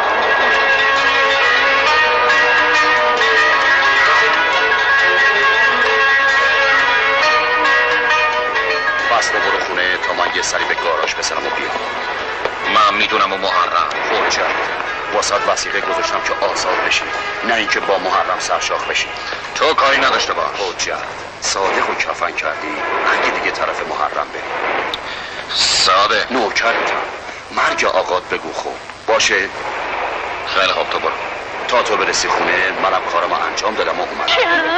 بسته برو خونه تا من یه سری به گاراژ بزنم و بیام. من میدونم و محرم حجت واسد وثیقه گذاشتم که آزاد بشی نه اینکه با محرم سرشاخ بشی. تو کاری نداشته باش. حجت صادق و کفن کردی اگه دیگه طرف محرم بری. صادق نوکرتم مرگ آقات بگو خوب باشه. خیلی خوب تو برو تا تو برسی خونه منم کارمو انجام دادم و اومدم.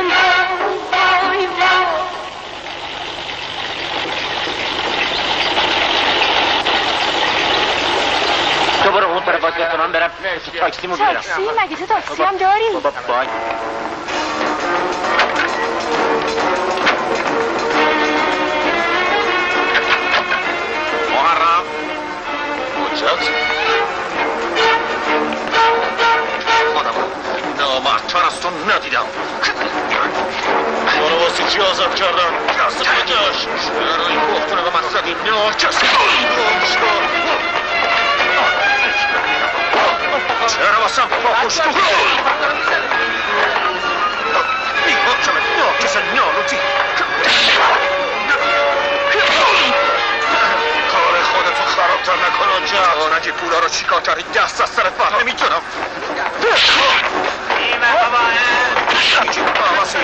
تو برو اون طرف باید که من برم تاکسیمو بیارم. تاکسی؟ مگه تو تاکسی هم داری؟ بابا بای محرم حجت خودم نامحتر از تو ندیدم. تو واسه چی آزاد کردن؟ دست بجاش چرا این بختونه به من زدی؟ نه کسی چرا واسم باکش تو میباکم ناکس نالوتی. کار خودتو خرابتر نکن آنجا. آنگه پولا رو چیکار کردی دست از سرت بر نمیتونم. ایمه بابا ایچی باباسی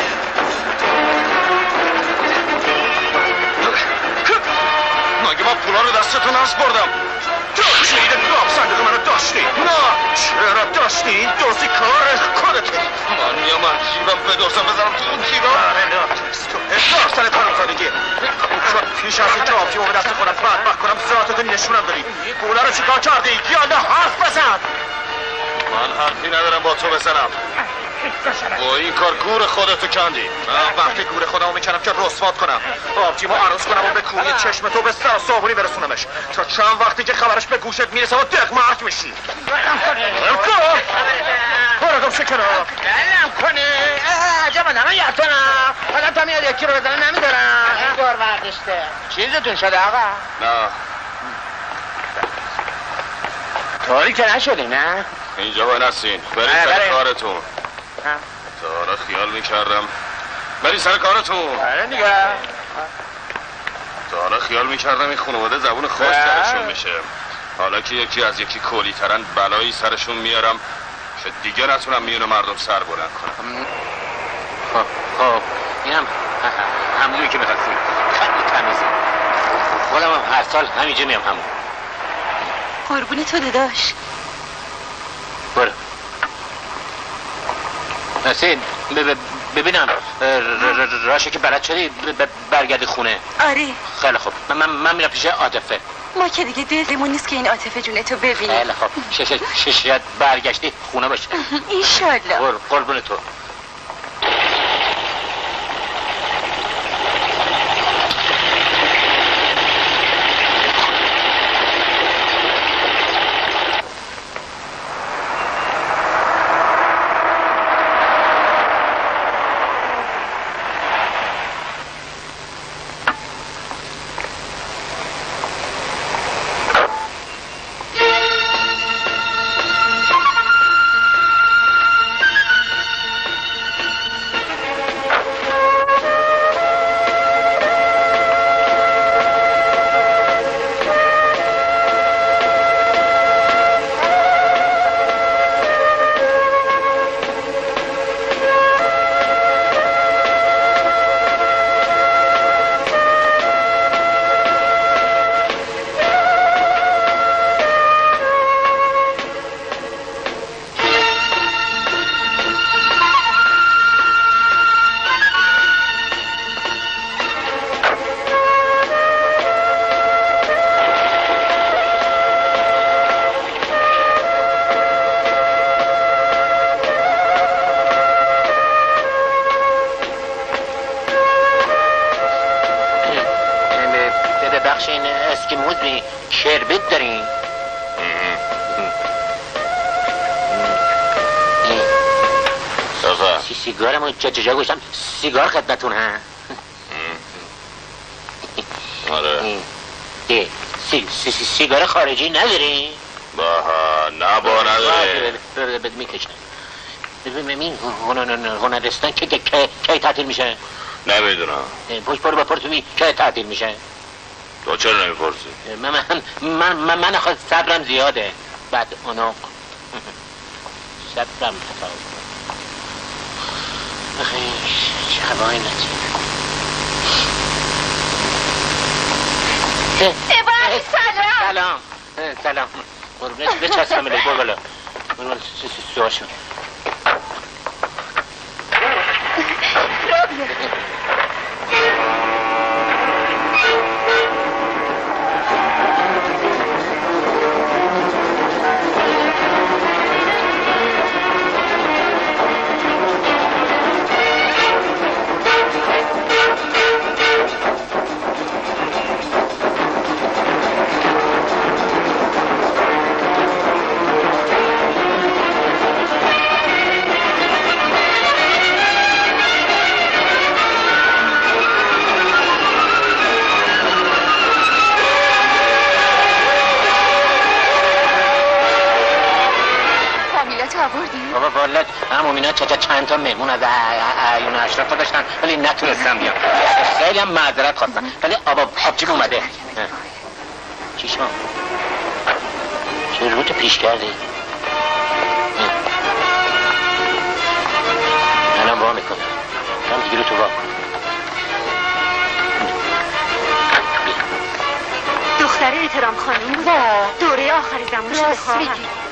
مگه من پولا رو دستتون از بردم؟ شهید گام صندوق منو داشتی؟ نه چرا داشتی؟ این دوزی کار خودته. من میام من جیبم بدوزم بذارم تو اون جیبم. تو هزار سر کنم زادگی چون پیش از این که آبجیمو به دست خودم بدبخت کنم ذاتتو نشونم داری. پولا رو چیکار کردی؟ یالا حرف بزن. من حرفی ندارم با تو بزنم. با این کار گور خودتو کندی. من وقتی گور خودمو میکنم که رسوات کنم، آبجیمو عروس کنم و به کوری چشم تو به سر صابونی برسونمش تا چند وقتی که خبرش به گوشت میرسه و دق مرد میشی. ولم کن برگم شکنم بلم کنه. عجب آدم یعتنم آدم تا میاد یکی رو بزنه نمیدارم. این دور وردشته چیزتون شده آقا؟ نه طوری که نشدی نه؟ اینجا باید نستین برید سر کارتون. تا حالا خیال میکردم برید سر کارتون. آره دیگه. تا حالا خیال میکردم این خانواده زبون خاص سرشون میشه، حالا که یکی از یکی کولی ترن بلایی سرشون میارم که دیگه نتونم میون مردم سر بلند کنم. خب خب اینم همونی که میخواستی. خیلی تمیزه. خودم هم هر سال همینجا میام همون. قربونی تو داداش. برو نسین ببینم راشه که بلد شدی برگردی خونه. آره خیلی خوب من من میرم پیش عاطفه. ما که دیگه دلمون نیست که این عاطفه جونه تو ببینیم. خیلی خوب شاید برگشتی خونه باشه. انشالله. برو قربون تو. شربت دارین؟ صافا سی سیگارمو جا جا گوشتم سیگار خدمتون ها. آره ده سی سی سی سیگار خارجی نداری؟ باها نه با نداره بده میکشن. ببین هنرستان که کی تعطیل میشه؟ نمیدونم. پشت برو با پرتومی کی تعطیل میشه؟ تو چرا نمیپرسی؟ من من من من خود صبرم زیاده. بعد اونو صبرم خطا. آخه چه هوایی نتی. ابراهیم سلام. سلام سلام. قربونش بچسبم الی برو بالا. برو بالا سوار شو. چند تا مهمون از عیون اشرف داشتن ولی نتونستم بیام. خیلی هم معذرت خواستم ولی آبا حاجیم اومده. چی شما؟ چه روت پیش کردی؟ الان وا میکنم. هم دیگه رو تو وا کن. دختر احترام خانم بود. دوره آخری زمان شده خواهم.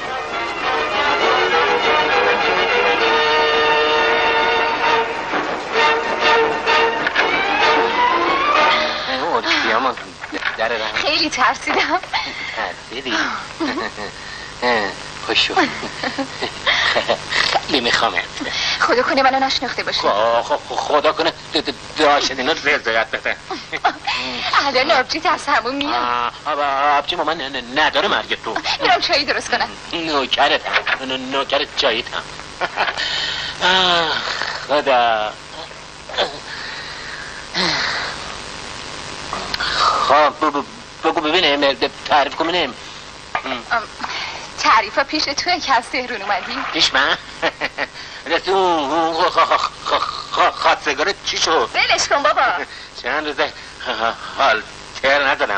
خیلی ترسیدم. ترسیدی؟ خوشو خیلی میخوامت. خدا کنه منو نشناخته باشه. خدا کنه داشت اینا رضایت بده. الان آبجیت از همون میاد. آبجی با من نداره مرگ تو. میرم چایی درست کنم. نوکرتم نوکرت چاییتم. خدا. خب بگو ببینیم تعریف کنیم. تعریف ها پیش توی که از تهرون اومدی؟ پیش من؟ راستی اون خواستگارت چی شد؟ ولش کن بابا. چند روزه حال تر ندارم.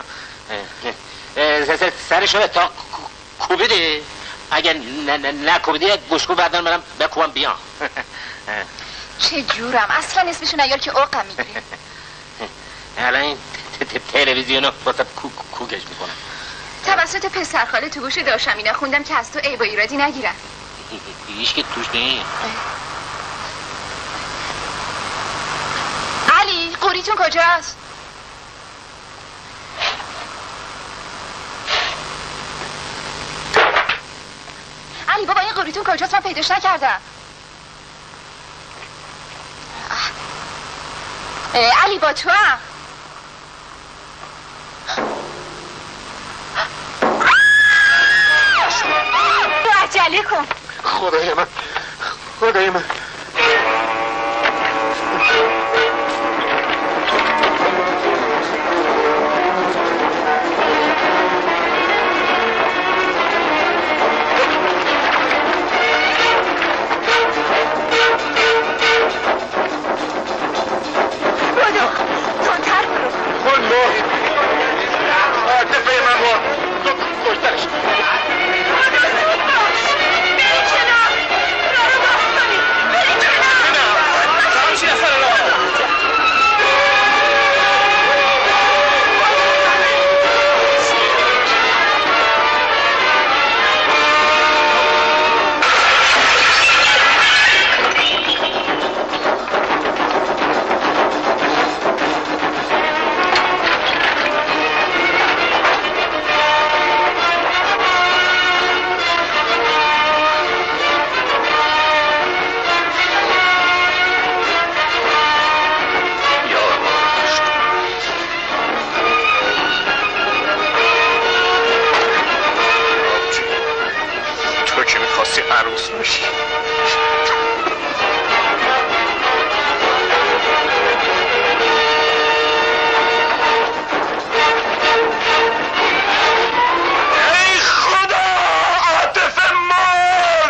سرشو تا کوبیدی؟ اگه نکوبیدی گوشکو بردارم برم بکوبم بیام. چه جورم اصلا اسمشو نیار که اوقم میگیری. الان این تلویزیونو واسه کوکش میکنم. توسط پسرخاله تو گوش داشتم اینا خوندم که از تو عیب و ایرادی نگیرن. هیچ که توش نیست. علی قوریتون کجاست؟ علی بابا این قوریتون کجاست؟ من پیداش نکردم. علی با تو هم عجله کن. خدای من خدای من بدو تندتر برو. خلو عاطفه من با کشترش. عروس باشی. ای خدا عاطفه مرد.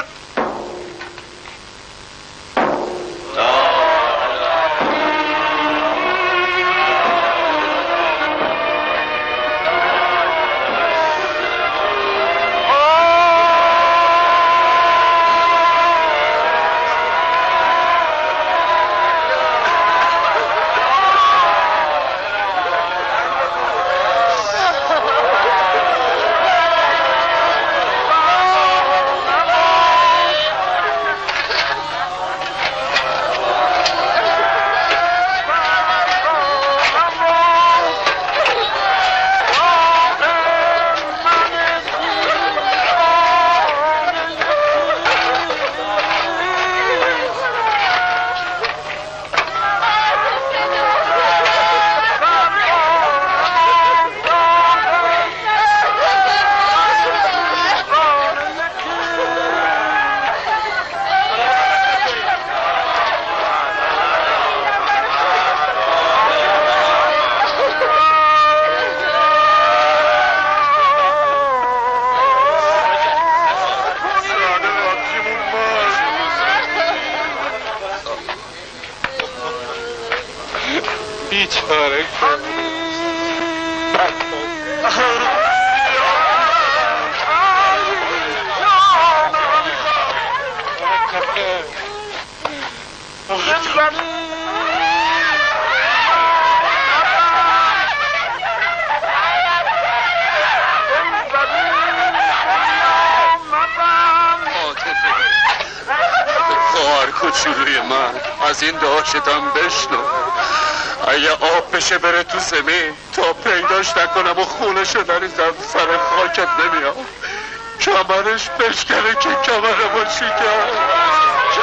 بیچاره خواهر کوچولوی من از این داشتم بشنو. اگه آب بشه بره تو زمین تا پیداش نکنم و خونشو نریزم سر خاکت نمیام. کمرش بشکنه که کمرمو شکن.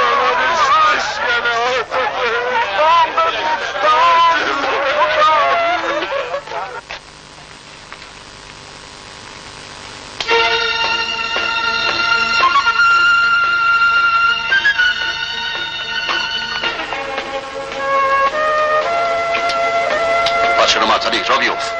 بچه رو معطلی را بیفت.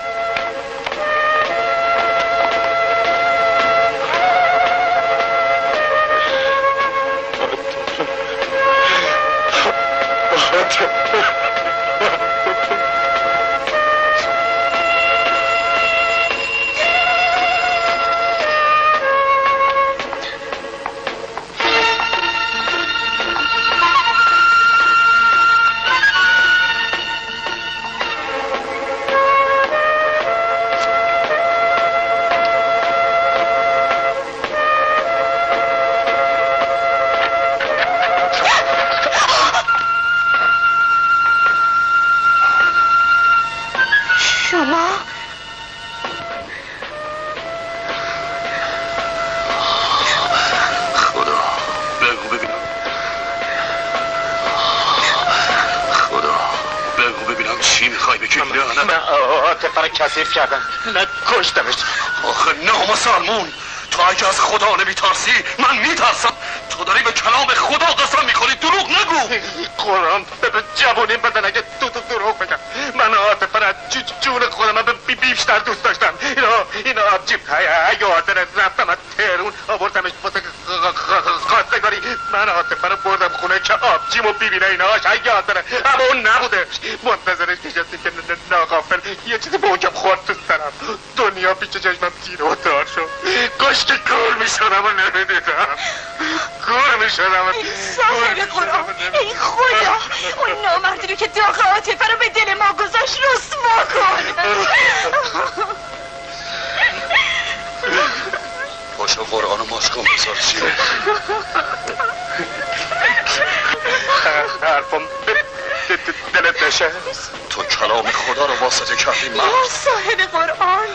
کثیف کردم نه کشتمش. آخه ناموس آلمون، تو اگه از خدا نمیترسی من میترسم. تو داری به کلام خدا قسم میخوری، دروغ نگو. قرآن به جوونیم بدن اگه تو تو دروغ بگم. من عاطفه را جون خودم به بیشتر دوست داشتم. اینا اینا آبجیب حیاتر رفتم از تهرون آوردمش واسه خواستگاری. من عاطفه رو بردم خونه که آبجیمو ببینه ایناش حیاتره، اما اون نبوده. منتظرش نشستی که ناغافل یه چیزی به اونجا خورد تو سرم. دنیا پیش چشمم تیر و تار شد. گشت کور میشدم و نمیدیدم. کور میشدم. صاحب قرآن، ای خدا، اون نامردی رو که داغ عاطفه رو به دل ما گذاشت رسوا کن. باشو قرآن و ماش کن بذار چیه. حرفم دلت نشه. تو کلام خدا رو واسطه کردی من. صاحب قرآن.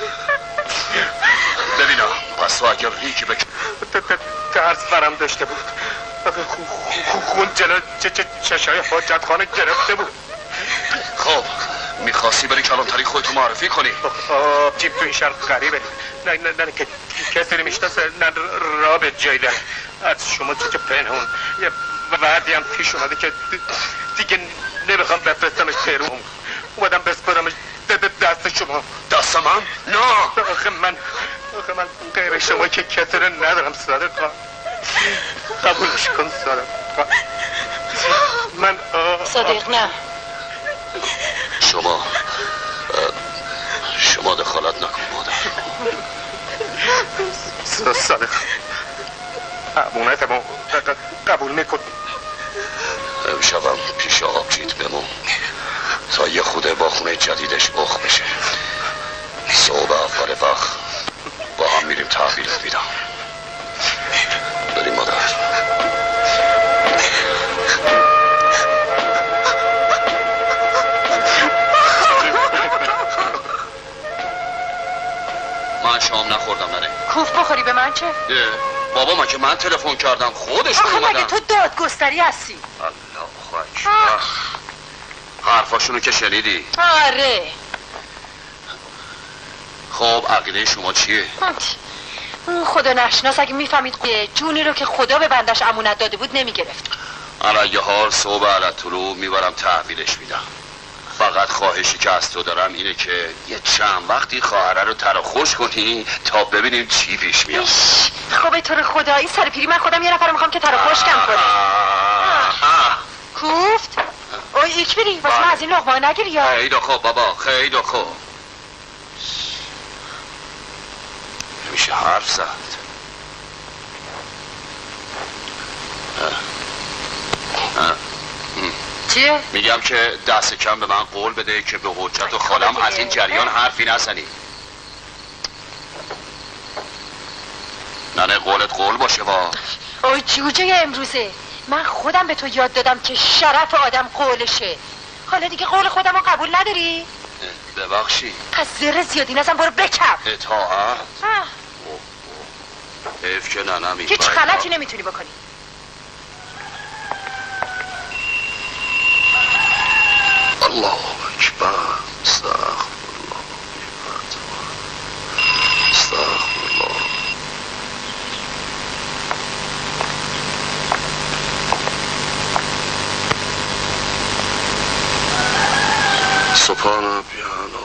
ببینم پس تو اگر ریکی بکن ترس برم داشته بود. خون جلو چشای حاجت خانه گرفته بود. خب میخواستی بری کلانتری خودتو معرفی کنی؟ جیب تو این شهر غریبه. نه نه نه که کسی رو میشناسه، نه را به جای داره. از شما چه پنهون یه وعدی هم پیش اومده که دیگه نمیخوام بفرستمش تهرون. اومدم بسپرمش دست شما. دست من؟ نه. آخه من آخه من غیر شما که کسی رو ندارم صادقا. قبولش کن صادقا. من صادق نه. شما شما دخالت نکن مادر. صادق امونتمو قبول میکن. امشبم پیش آبجیت بمون تا یه خوده با خونه جدیدش بخ بشه. صبح اول وقت با هم میریم تحویلت میدم. بریم مادر. من شام نخوردم نره. کوف بخوری به من چه؟ بابا من که من تلفن کردم خودشون اومدن. آخه مگه تو دادگستری هستی؟ الله اکبر. حرفاشونو که شنیدی؟ آره. خب عقیده شما چیه؟ اون خدا نشناس اگه میفهمید جونی رو که خدا به بندش امونت داده بود نمیگرفت. علیه حال صبح علت طلوع میبرم تحویلش میدم. فقط خواهشی که از تو دارم اینه که یه چند وقتی خواهره رو تراخوش کنی تا ببینیم چی پیش میاد. خب تو رو خدا این سر پیری من خودم یه نفر میخوام که تراخوش کم کنه. کوفت؟ اوی ایک بری واسه من از این لقمه نگیری یا؟ خیلی خوب بابا خیلی خوب. میشه حرف زد. چیه؟ میگم که دست کم به من قول بده که به حجت و خالم از این جریان حرفی نزنی. نه قولت قول باشه با. اوی جوجه امروزه من خودم به تو یاد دادم که شرف آدم قولشه. حالا دیگه قول خودم رو قبول نداری؟ ببخشی پس زر زیادی نزن برو بکم. اطاعت؟ حیف که نه نمی هیچ غلطی نمیتونی بکنی. سبحان بیانا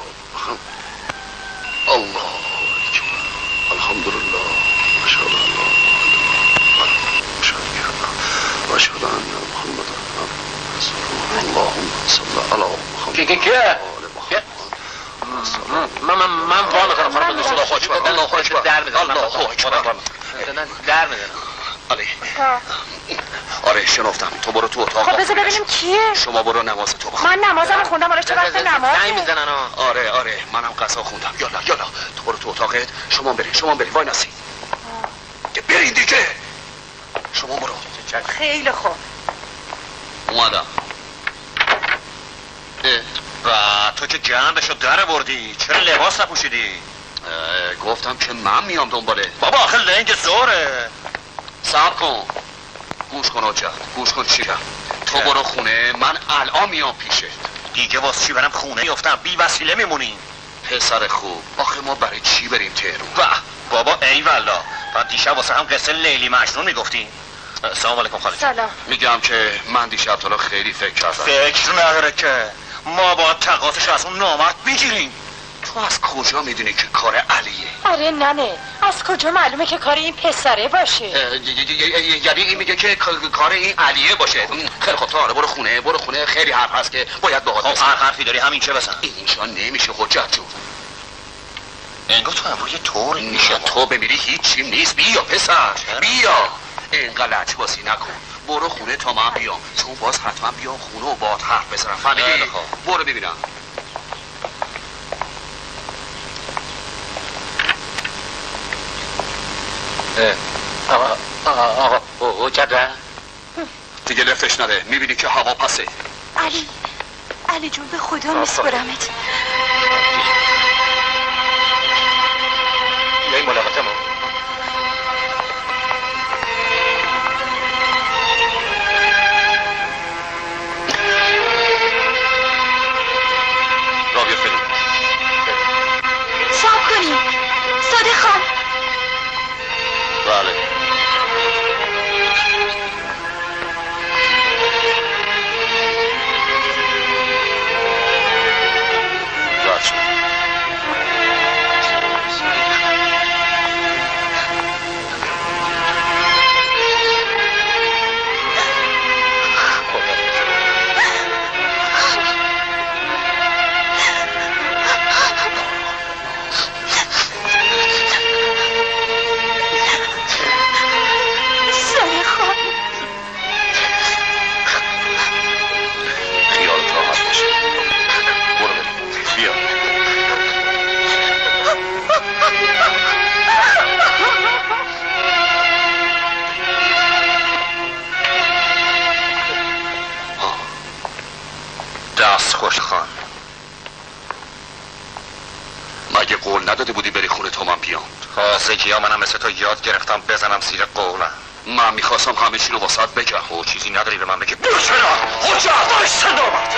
الله اکبر الحمدلله اشهد ان لا اله الا الله اشهد ان محمد رسول الله اللهم صل علی محمد کی کیه من من من وام میکنم خانم دکتر الله اکبر الله اکبر در میزنم الله اکبر در میزنم علی آره شنفتم تو برو تو اتاق خب بذار ببینیم کیه شما برو نماز تو بخون من نمازم خوندم آره چه وقت نماز زنگ میزنن آره آره منم قضا خوندم یالا یالا تو برو تو اتاقت شما برین شما برین وای نسی که برین دیگه شما برو خیلی خوب اومدم و تو که جمع بشو در بردی چرا لباس نپوشیدی؟ گفتم که من میام دنباله بابا آخه لنگ زوره صبر کن گوش کن آجت گوش کن چیرم تو برو خونه من الان میام پیشه دیگه واسه چی برم خونه میفتم بی وسیله میمونیم پسر خوب آخه ما برای چی بریم تهرون و بابا ای والا بعد دیشب واسه هم قصه لیلی مجنون میگفتی سلام علیکم خاله سلام میگم که من دیشب تو رو خیلی فکر کردم فکر نداره که ما با تقاطش از اون نامرد میگیریم تو از کجا میدونی که کار علیه آره ننه از کجا معلومه که کار این پسره باشه یعنی این میگه که کار این علیه باشه خیلی خب تو آره برو خونه برو خونه خیلی حرف هست که باید باهات خب هر حرفی داری همین چه بسن اینجا نمیشه حجت جون انگار تو هم روی طور میشه تو بمیری هیچی نیست بیا پسر بیا اینقدر لچ باسی نکن برو خونه تا من بیام چون باز حتما بیام خونه و باهات حرف بزنم فهمیدی برو ببینم آقا آقا او چرا دیگه لفتش نده میبینی که هوا پسه علی علی جون به خدا میسپرمت یا این ملاقات ما را بیا فیلم صاحب کنیم صادق خان بله رد شد دست خوش خان مگه قول نداده بودی بری خونه تا من بیام تازگی ها منم مثل تو یاد گرفتم بزنم زیر قولم من میخواستم همه چی رو واسط بگم او چیزی نداری به من بگی بیا چرا حجت داشت نامد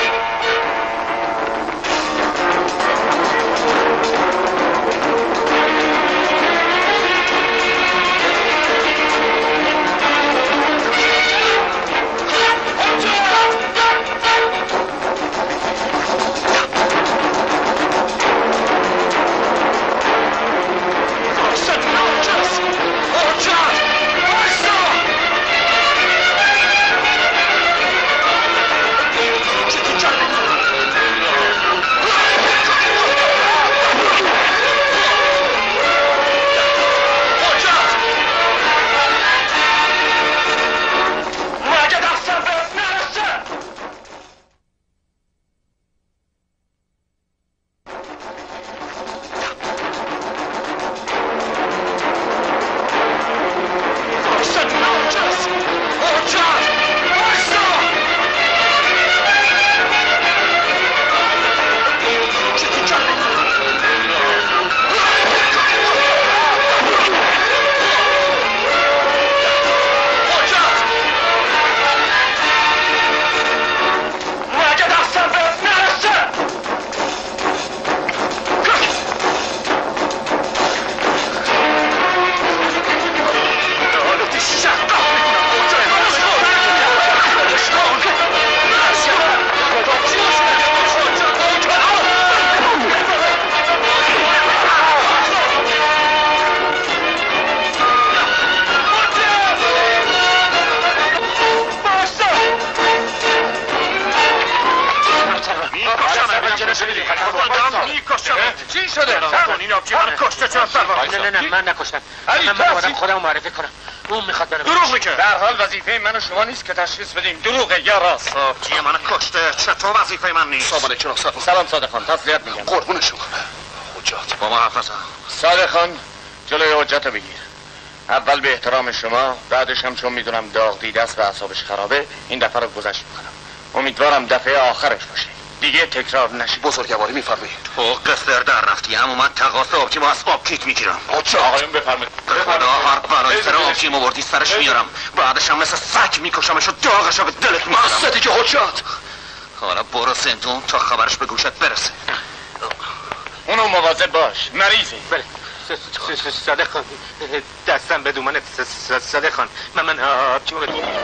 چی شده؟ این آبجی من کشته چرا سر نه نه نه من نکشتم. من من خودم معرفی کنم. اون میخواد بره. دروغ میگه. در حال وظیفه من و شما نیست که تشخیص بدیم دروغه یا راست. آبجی من کشته چطور وظیفه من نیست؟ سلام علیکم صاحب. سلام صادق خان. تسلیت میگم. قربون شما. حجت. با ما حرف نزن. صادق خان جلوی حجت بگیر. اول به احترام شما، بعدش هم چون میدونم داغ دیده است و اعصابش خرابه این دفعه رو گذشت میکنم. امیدوارم دفعه آخرش باشه. دیگه تکرار نشه. بزرگواری میفرمایید. تو قصر در رفتی اما من تقاص آبجی ما از آب کیک میگیرم. حجت آقایون بفرمایید. خدا هر برای سر آبجی مبردی سرش میارم. بعدش هم مثل سگ میکشمش و داغش رو به دلت میکنم. بسته که حجت. حالا برو زندون تا خبرش به گوشت برسه. اونو مواظب باش. مریضی. بله. صادق خان دستم به دومانت صادق خان من من آبجیمو به دومانت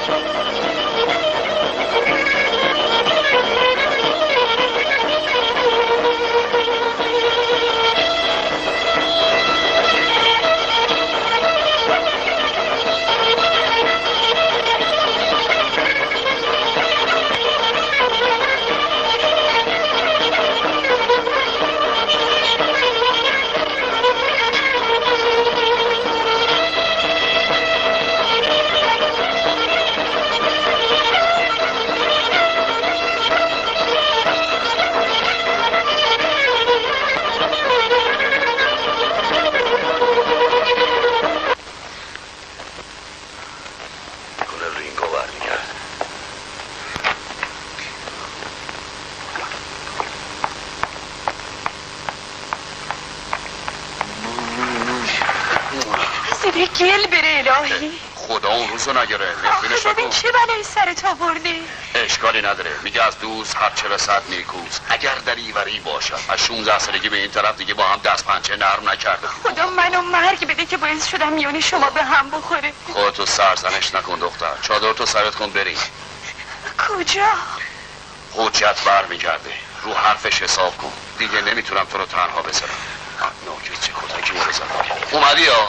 گل بره الهی. خدا اون روزو نگره. آخه ببین چه بلایی سرت آورده. اشکالی نداره. میگه از دوست هر چه رسد نیکوست. اگر دریوری باشد. از شونزده سالگی به این طرف دیگه با هم دست پنچه نرم نکرده. خدا منو مرگ بده که باعث شدم میون شما به هم بخوره. خودتو سرزنش نکن دختر. چادرتو سرت کن بریم. کجا؟ حجت بر میگرده. رو حرفش حساب کن. دیگه نمیتونم تو رو تنها بذارم. ناجور چه کتکی مرزم. اومدی یا؟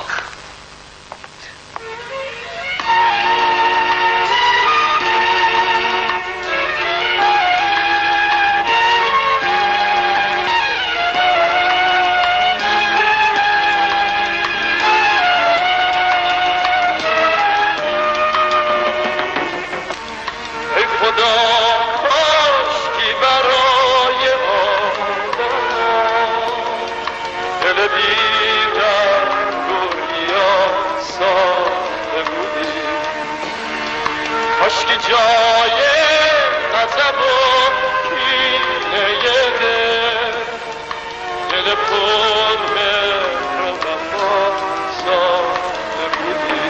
جای غضب و کینه دل دل پر مهر و وفا ساخته بودی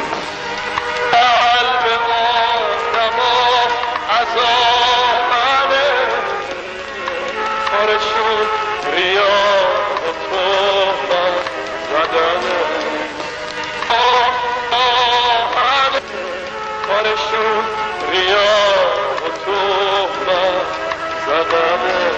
قلب آدم و عذابه کارشون ریا و تهمت زدنه کارشون ریا و تهمت زدنه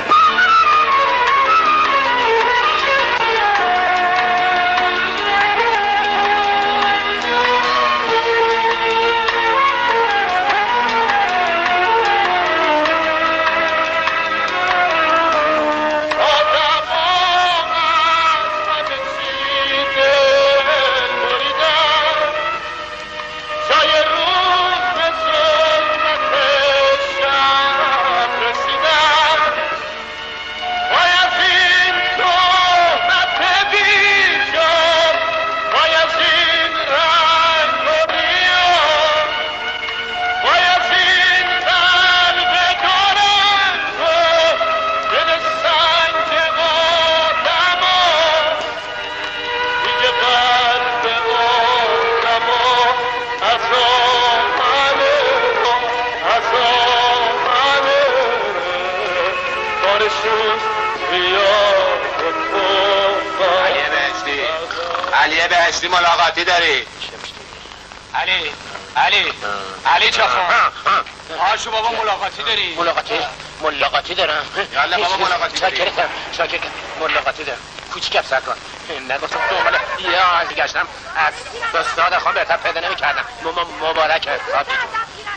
علی بهشتی ملاقاتی داری؟ علی علی علی چخان آشو بابا ملاقاتی داری؟ ملاقاتی؟ ملاقاتی دارم یالا بابا ملاقاتی داری شاکرتم شاکرتم ملاقاتی دارم کوچیکم سرکن نگفتم دنبال یه آنتی گشتم از بستاد خان بهتر پیدا نمی کردم مبارکه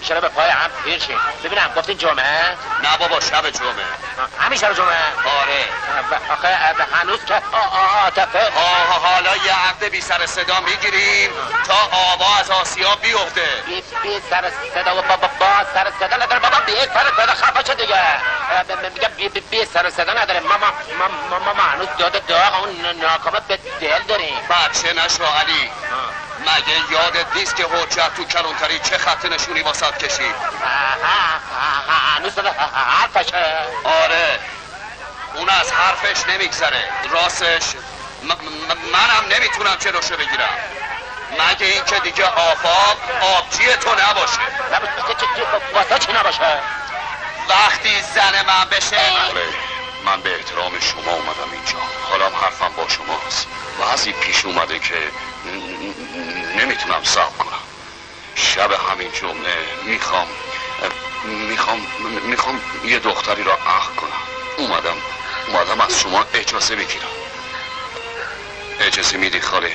چرا به پای هم پیرشین؟ ببینم گفتین جمعه؟ نه بابا شب جمعه. همین شب جمعه؟ آره. آخه هنوز که عاطفه حالا یه عقد بی سر صدا میگیریم تا آوا از آسیا بیفته. بی, بی سر صدا و بابا با سر صدا نداره بابا بی سر صدا خفه شد دیگه. میگم بی, بی, بی سر صدا نداره ما ما ما ما, ما هنوز داد داغ اون ناکامه به دل داریم. بچه نشو علی. مگه یادت نیست که حجت تو کلانتری چه خط نشونی واسط کشید؟ هنوز داده حرفشه. آره اون از حرفش نمیگذره. راستش منم نمیتونم جلوشو بگیرم مگه این که دیگه آفاق آبجی تو نباشه. واسه چی نباشه؟ وقتی زن من بشه. من به احترام شما اومدم اینجا. حالا حرفم با شماست. بعضی پیش اومده که نمیتونم صبر کنم. شب همین جمعه میخوام میخوام میخوام یه دختری را عقد کنم. اومدم اومدم از شما اجازه بگیرم. اجازه میدی خاله؟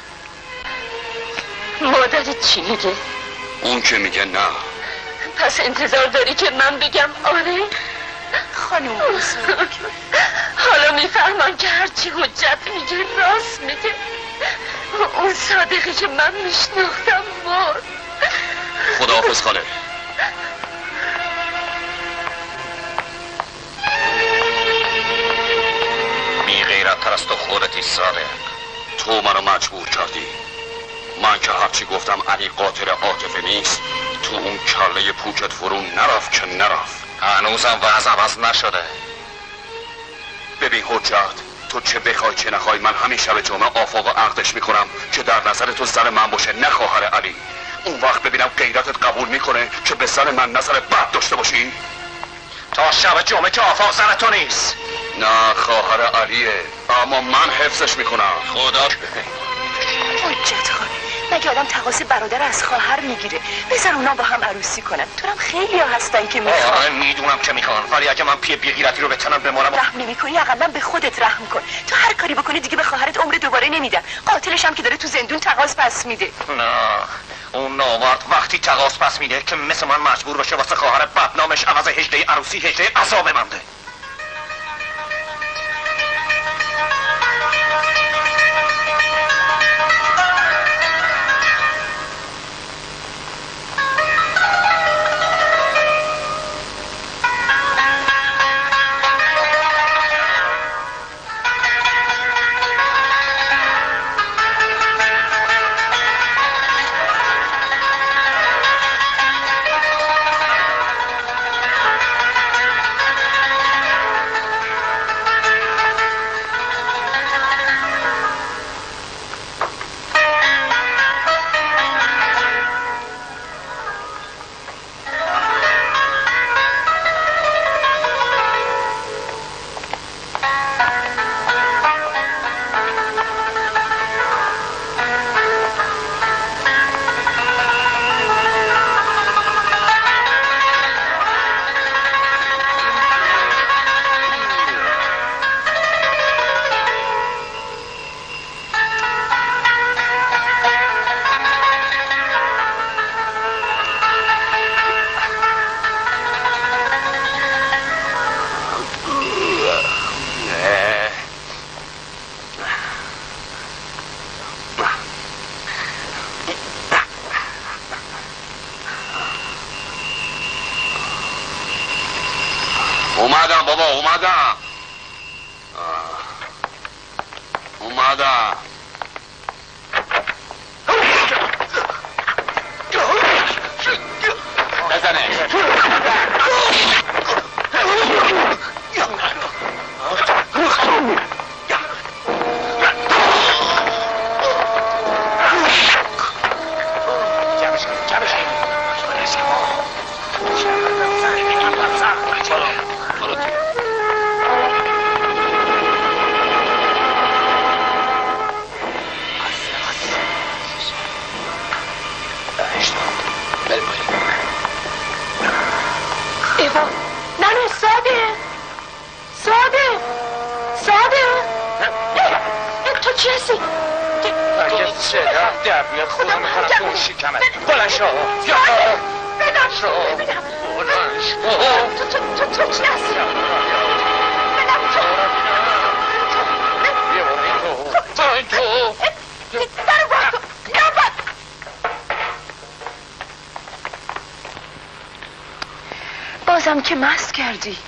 مادرت چی میگه؟ اون که میگه نه. پس انتظار داری که من بگم آره؟ خانم بزرگ حالا میفهمم که هرچی حجت میگه راست میگه. اون صادقی که من میشناختم مرد. خداحافظ خاله. بی غیرت تر از تو خودتی صادق. تو منو مجبور کردی. من که هرچی گفتم علی قاتل عاطفه نیست تو اون کله پوچت فرو نرفت که نرفت. هنوزم وضع عوض نشده. ببین حجت تو چه بخوای چه نخوای من همین شب جمعه آفاق و عقدش میکنم که در نظر تو زن من باشه نه خواهر علی. اون وقت ببینم غیرتت قبول میکنه که به زن من نظر بد داشته باشی. تا شب جمعه که آفاق زن تو نیست. نه خواهر علیه اما من حفظش میکنم. خدا حجت خان مگه آدم تقاص برادر از خواهر میگیره؟ بذار اونا با هم عروسی کنن. تو هم خیلی ها هستن که میخوان. آره میدونم که میخوان ولی اگه من پی بیغیرتی رو به تنم بمارم رحم نمی کنی اقلا به خودت رحم کن. تو هر کاری بکنی دیگه به خواهرت عمر دوباره نمیدن. قاتلش هم که داره تو زندون تقاص پس میده. نه اون ناورد وقتی تقاص پس میده که مثل من مجبور باشه واسه خواهر بدنامش عوض هجده عروسی هجده عذاب منده. اومدم بابا اومدم اومدم بزنه ایوا ننو ساده ساده ساده تو چی هستی؟ چه درد در میاد خدا میکنم تو اون شکمت بلند شو یا بدم شو بلند شو تو تو تو تو چی هستی؟ بدم تو تو این تو درو باز کن درو باز بازم که مست کردی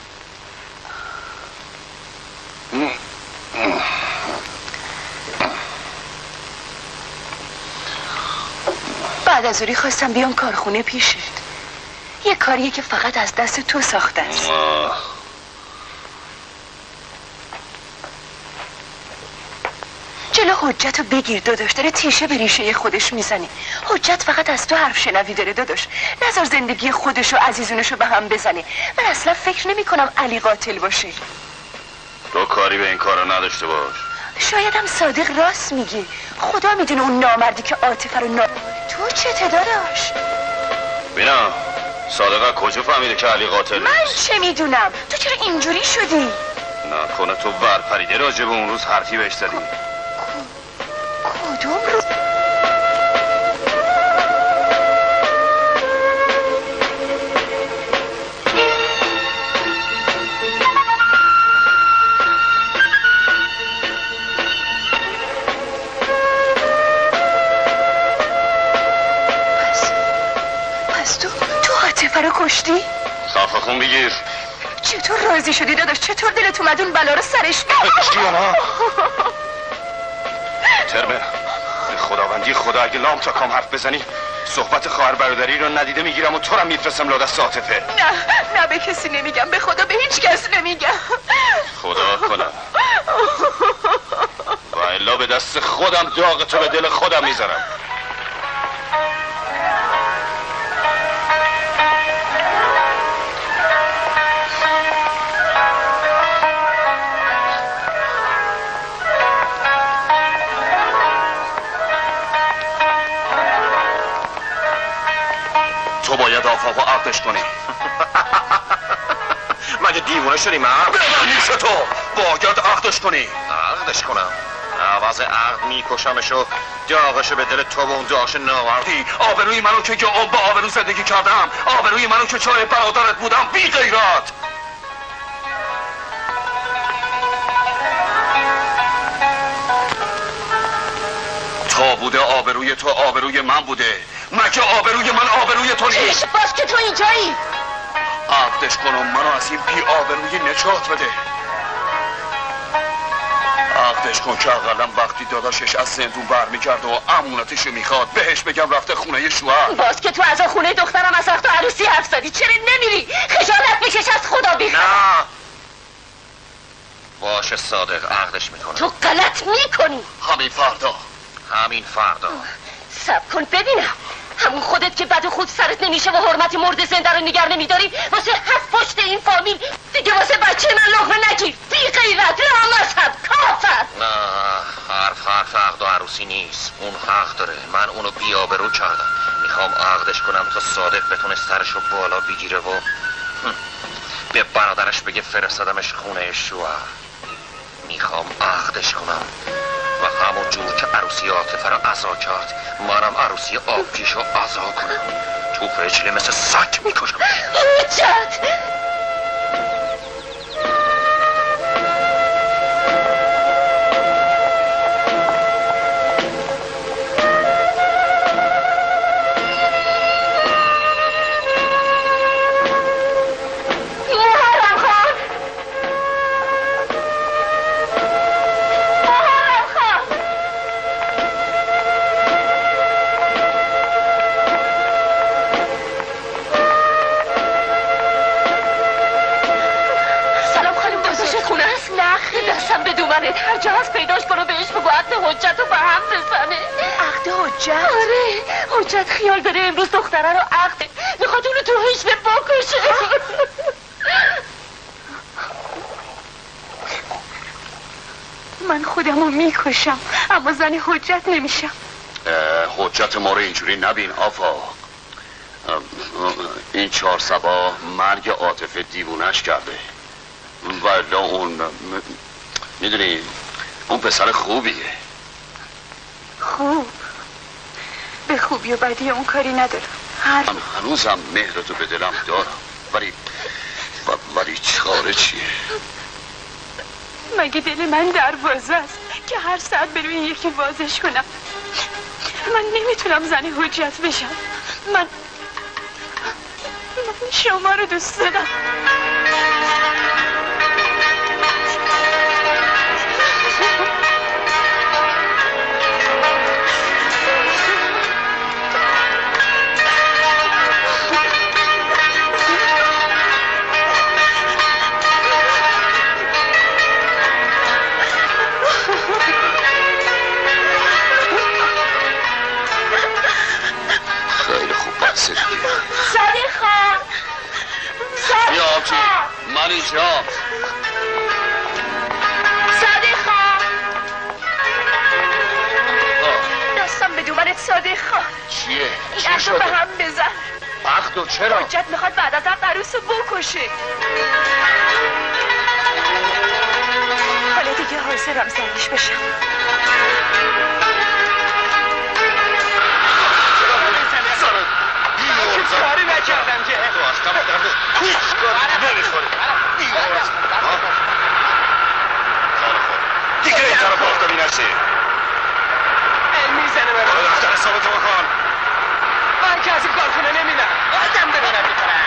بعد از اوری خواستم بیام کارخونه پیشت یه کاریه که فقط از دست تو ساخته است جلو حجت رو بگیر داداش داره تیشه به ریشه خودش میزنه حجت فقط از تو حرف شنوی داره داداش نذار زندگی خودش و عزیزونش رو به هم بزنه من اصلا فکر نمی کنم علی قاتل باشه تو کاری به این کارا نداشته باش شایدم صادق راست میگه خدا میدونه اون نامردی که عاطفه رو نا... تو چته داداش؟ بینا صادق کجا فهمیده که علی قاتل من چه میدونم تو چرا اینجوری شدی؟ نکنه تو ورپریده راجع به اون روز حرفی بهش زدی کدوم رو؟ رو کشتی؟ صاف خون بگیر چطور راضی شدی داداش؟ چطور دلت اومد اون بلا رو سرش کشتی اما ترمه خداوندی خدا اگه لام تا کام حرف بزنی صحبت خواهر برادری رو ندیده میگیرم و تو رو میفرستم لادست عاطفه نه نه به کسی نمیگم به خدا به هیچ کس نمیگم خدا کنم و الا به دست خودم داغ تو به دل خودم میذارم تو باید آفاقو عقدش کنی مگه دیوونه شدی من؟ نیست تو باید عقدش کنی عقدش کنم عوض عقد میکشمش و داغشو به دل تو و اون داغش نامردی آبروی منو که که با آبرو زندگی کردم آبروی منو که چای برادرت بودم بی غیرت تا بوده آبروی تو آبروی من بوده مگه آبروی من آبروی تو نیست باز که تو اینجایی عقدش کنم منو از این بی آبروی نجات بده عقدش کن که اقلا وقتی داداشش از زندون برمیگرده و امونتشو میخواد بهش بگم رفته خونه شوهر باز که تو از خونه دخترم از وقت عروسی حرف زدی چرا نمیری؟ خجالت بکش از خدا بیخواد نه باشه صادق عقدش میکنم تو غلط میکنی همین فردا همین فردا سب کن ببینم همون خودت که بد و خود سرت نمیشه و حرمت مرد زنده رو نگر نمیداری واسه هفت پشت این فامیل دیگه واسه بچه من لقمه نگیر بی غیرت لامصب کافر نه حرف حرف عقد و عروسی نیست اون حق داره من اونو بی‌آبرو کردم میخوام عقدش کنم تا صادق بتونه سرشو بالا بگیره و به برادرش بگه فرستادمش خونه شوهر میخوام عقدش کنم و همون جور که عروسی عاطفه رو عزا کرد منم عروسی آبجیش رو عزا کنم تو فجلی مثل سگ میکشم حجت هر جا هست پیداش کنو بهش بگو عقد حجت رو به هم بزنه عقد حجت؟ آره حجت خیال داره امروز دختره رو عقد میخواد اونو تو حجبه بکشه من خودمو میکشم اما زن حجت نمیشم حجت ما رو اینجوری نبین آفا این چهار سبا مرگ عاطفه دیوونش کرده ولی اون میدونی اون پسر خوبیه خوب. به خوبی و بدی اون کاری ندارم. هر من هنوزم مهرتو به دلم دارم، ولی ولی چاره چیه؟ مگه دل من دروازه است که هر ساعت بروی یکی بازش کنم؟ من نمیتونم زن حجت بشم. من من شما رو دوست دارم. من اینجا. صادقا دستم به دوبرت صادقا. چیه؟ این عقد به هم بزن. عقدو چرا؟ حجت میخواد بعد از عقد عروس رو بکشه. حالا دیگه حاضرم زنش بشم. کاری نکردم که تو از تمام درد کوچ کار نمیخوری. دیگه این طرف آفتابی نشه. میزنه برای برای دفتر حسابتو بکن. من که از این کارخونه نمیدم. آدم ببینم میکنم.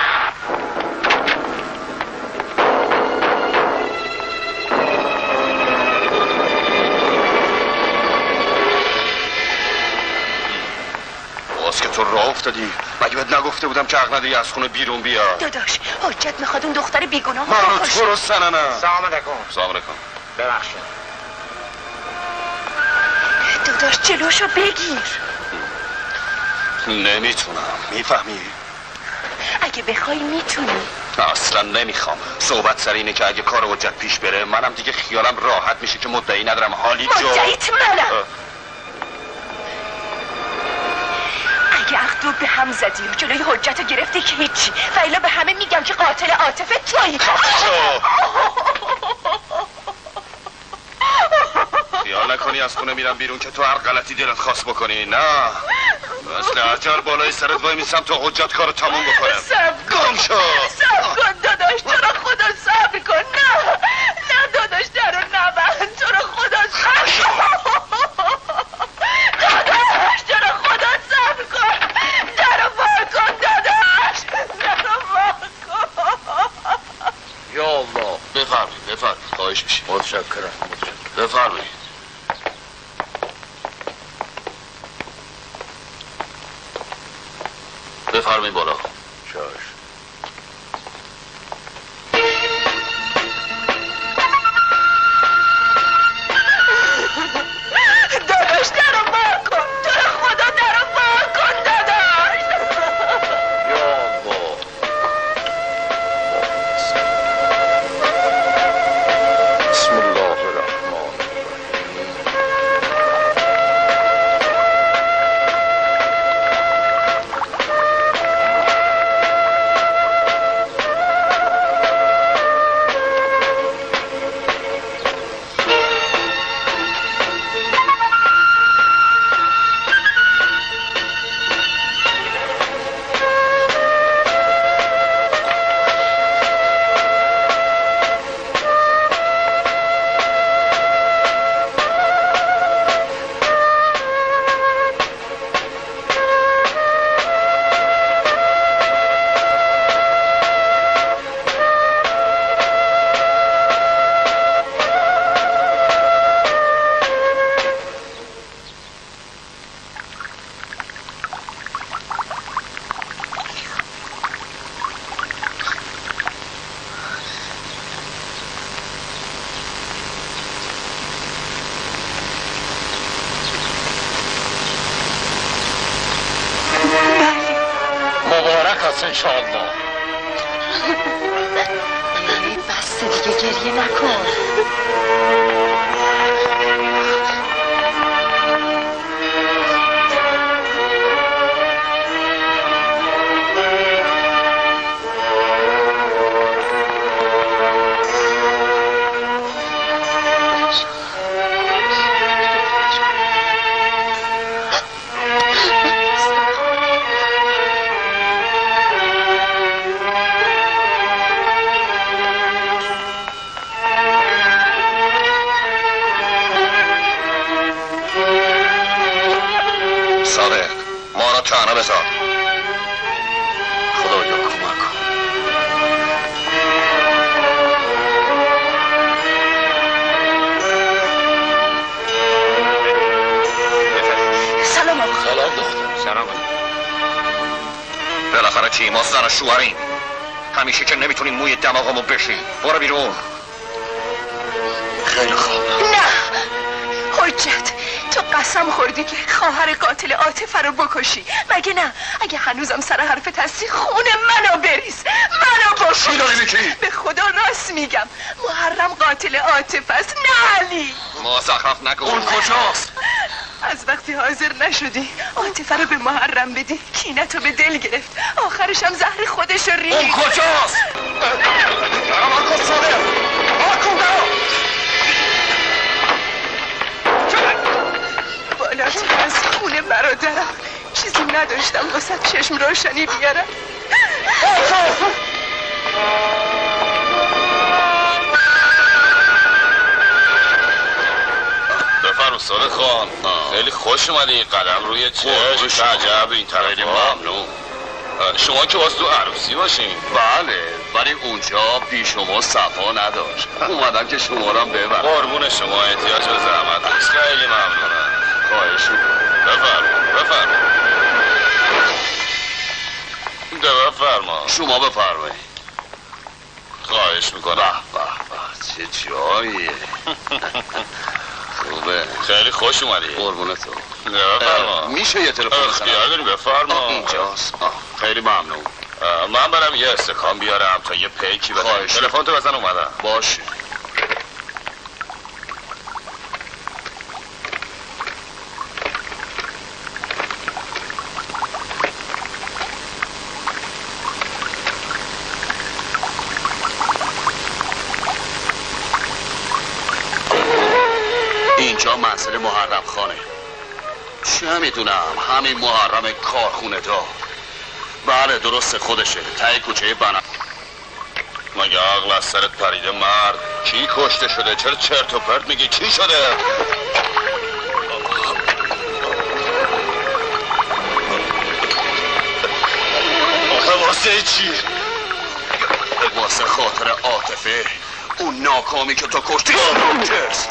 باز که تو راه افتادی مگه بهت نگفته بودم که حق نداری از خونه بیرون بیا؟ داداش حجت میخواد اون دختر بیگناه من رو تو رو سننه. سلام علیکم. سلام علیکم. ببخشید داداش جلوشو بگیر. نمیتونم. میفهمی؟ اگه بخوای میتونی. اصلا نمیخوام. صحبت سر اینه که اگه کار حجت پیش بره منم دیگه خیالم راحت میشه که مدعی ندارم. حالی جو مدعیت منم. اگه عقد رو به هم زدی و جلوی حجت رو گرفتی که هیچی، فعلا به همه میگم که قاتل عاطفه تویی. خیال نکنی از خونه میرم بیرون که تو هر غلطی دلت خواست بکنی. نه مثل عجر بالای سرت وای میسم تا حجت کارو تموم بکنم. صبر گم شو. صبر کن داداش، تو رو خدا صبر کن. نه نه داداش در رو نبند. تو رو خدا صبر کن. داداش تو رو خدا صبر کن. در رو بار کن داداش. در رو بار کن. یا الله. بفرمایید بفرمایید. خواهش میشه. متشکرم. بفرمایید. بفرمایید بالا. چاش. داداش در رو بار کن. تو رو خدا در رو بار کن داداش. یا الله. بسم الله الرحمن مبارک است انشاءالله. بس دیگه گریه نکن. صادق ما را تنها بذار. خدایا کمک کن. سلام آقا. سلام دختر. سلام. بالاخره چی؟ ما زن و شوهریم. همیشه که نمیتونیم موی دماغمو بشیم. برو بیرون. خیلی خوب. نه حجت، تو قسم خوردی که خواهر قاتل عاطفه رو بکشی، مگه نه؟ اگه هنوزم سر حرفت هستی خون منو بریز، منو بکش. چی داری میگی؟ به خدا راست میگم، محرم قاتل عاطفه است، نه علی. مزخرف نکن. اون کجاست؟ از وقتی حاضر نشدی عاطفه رو به محرم بدی، کینتو به دل گرفت، آخرش هم زهر خودش رو ریخت. اون کجاست؟ درام آکن صادق، آکن درام. بالاتر از خون برادرم چیزی نداشتم واسه چشم روشنی بیارم. بفرم صادق خان. خیلی خوش اومدی. قدم روی چشم. عجب این طرف ممنون. شما که واسه تو عروسی باشین. بله، ولی اونجا بی شما صفا نداشت. اومدن که شما را ببرن. قربون شما، احتیاج به زحمت نیست. خیلی ممنونم. خواهش می‌کنم. بفرم بفرم. ده بفرما. شما بفرمایید. خواهش میکنم. به به به چه جاییه. خوبه. خیلی خوش اومدی. قربون تو. بفرما. میشه یه تلفن بزنم؟ اختیار داری، بفرما. اینجاست. خیلی ممنون. من برم یه استکان بیارم تا یه پیکی بزنم. تلفن تو بزن اومدم. باشه. اینجا منزل محرم خانه. چه میدونم، همین محرم کارخونه دا. بله درست خودشه، ته کوچه بنا. مگه عقل از سرت پریده مرد؟ کی کشته شده؟ چرا چرت و پرت میگی؟ چی شده؟ آخه واسه چی؟ واسه خاطر عاطفه، اون ناکامی که تو کشتی. کرس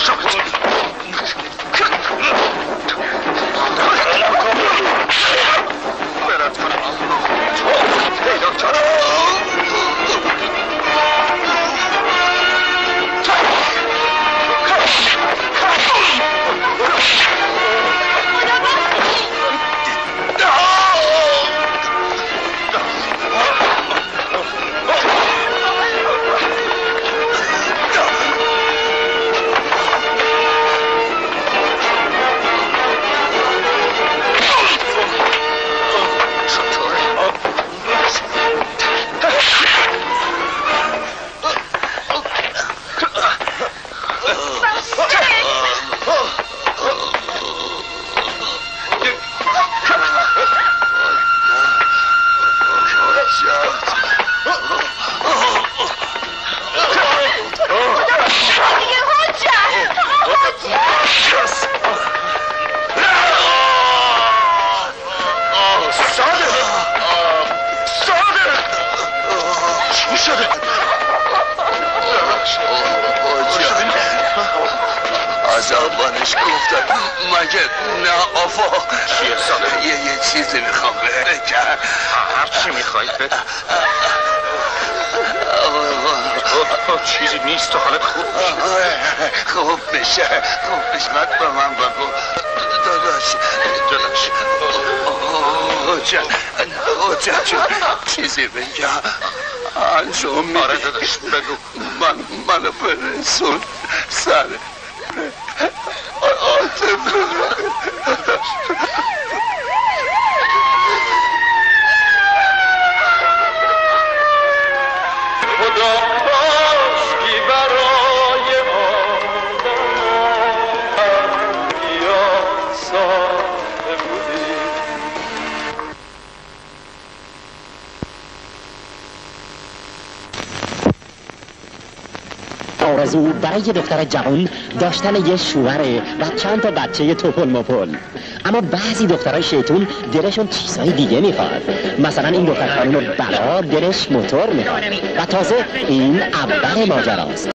آرزو برای یه دختر جوان داشتن یه شوهره و چند تا بچه توپل مپل. اما بعضی دخترای شیطون دلشون چیزای دیگه میخواد. مثلا این دختر خانم بلا دلش موتور میخواد و تازه این اول ماجراست.